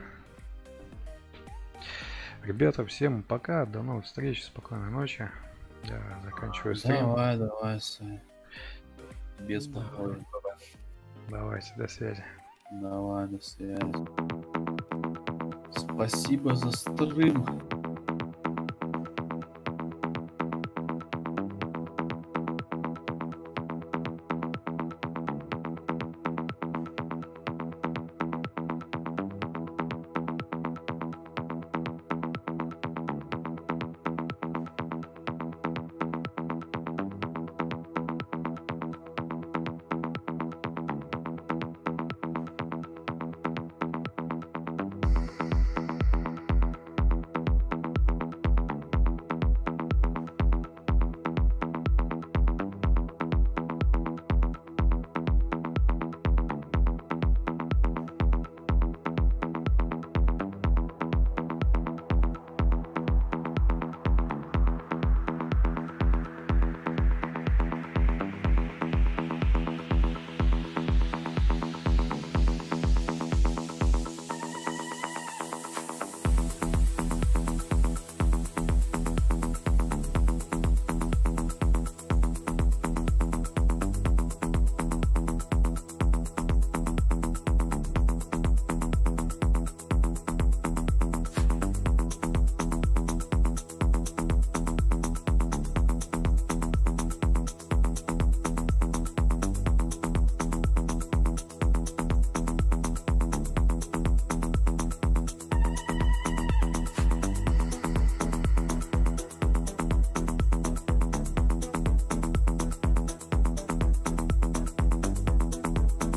Ребята, всем пока, до новых встреч, спокойной ночи. Я заканчиваю стрим. Давай, давай, Сань. Без покоя. Давайте, до связи. Давай, до связи. Спасибо за стрим.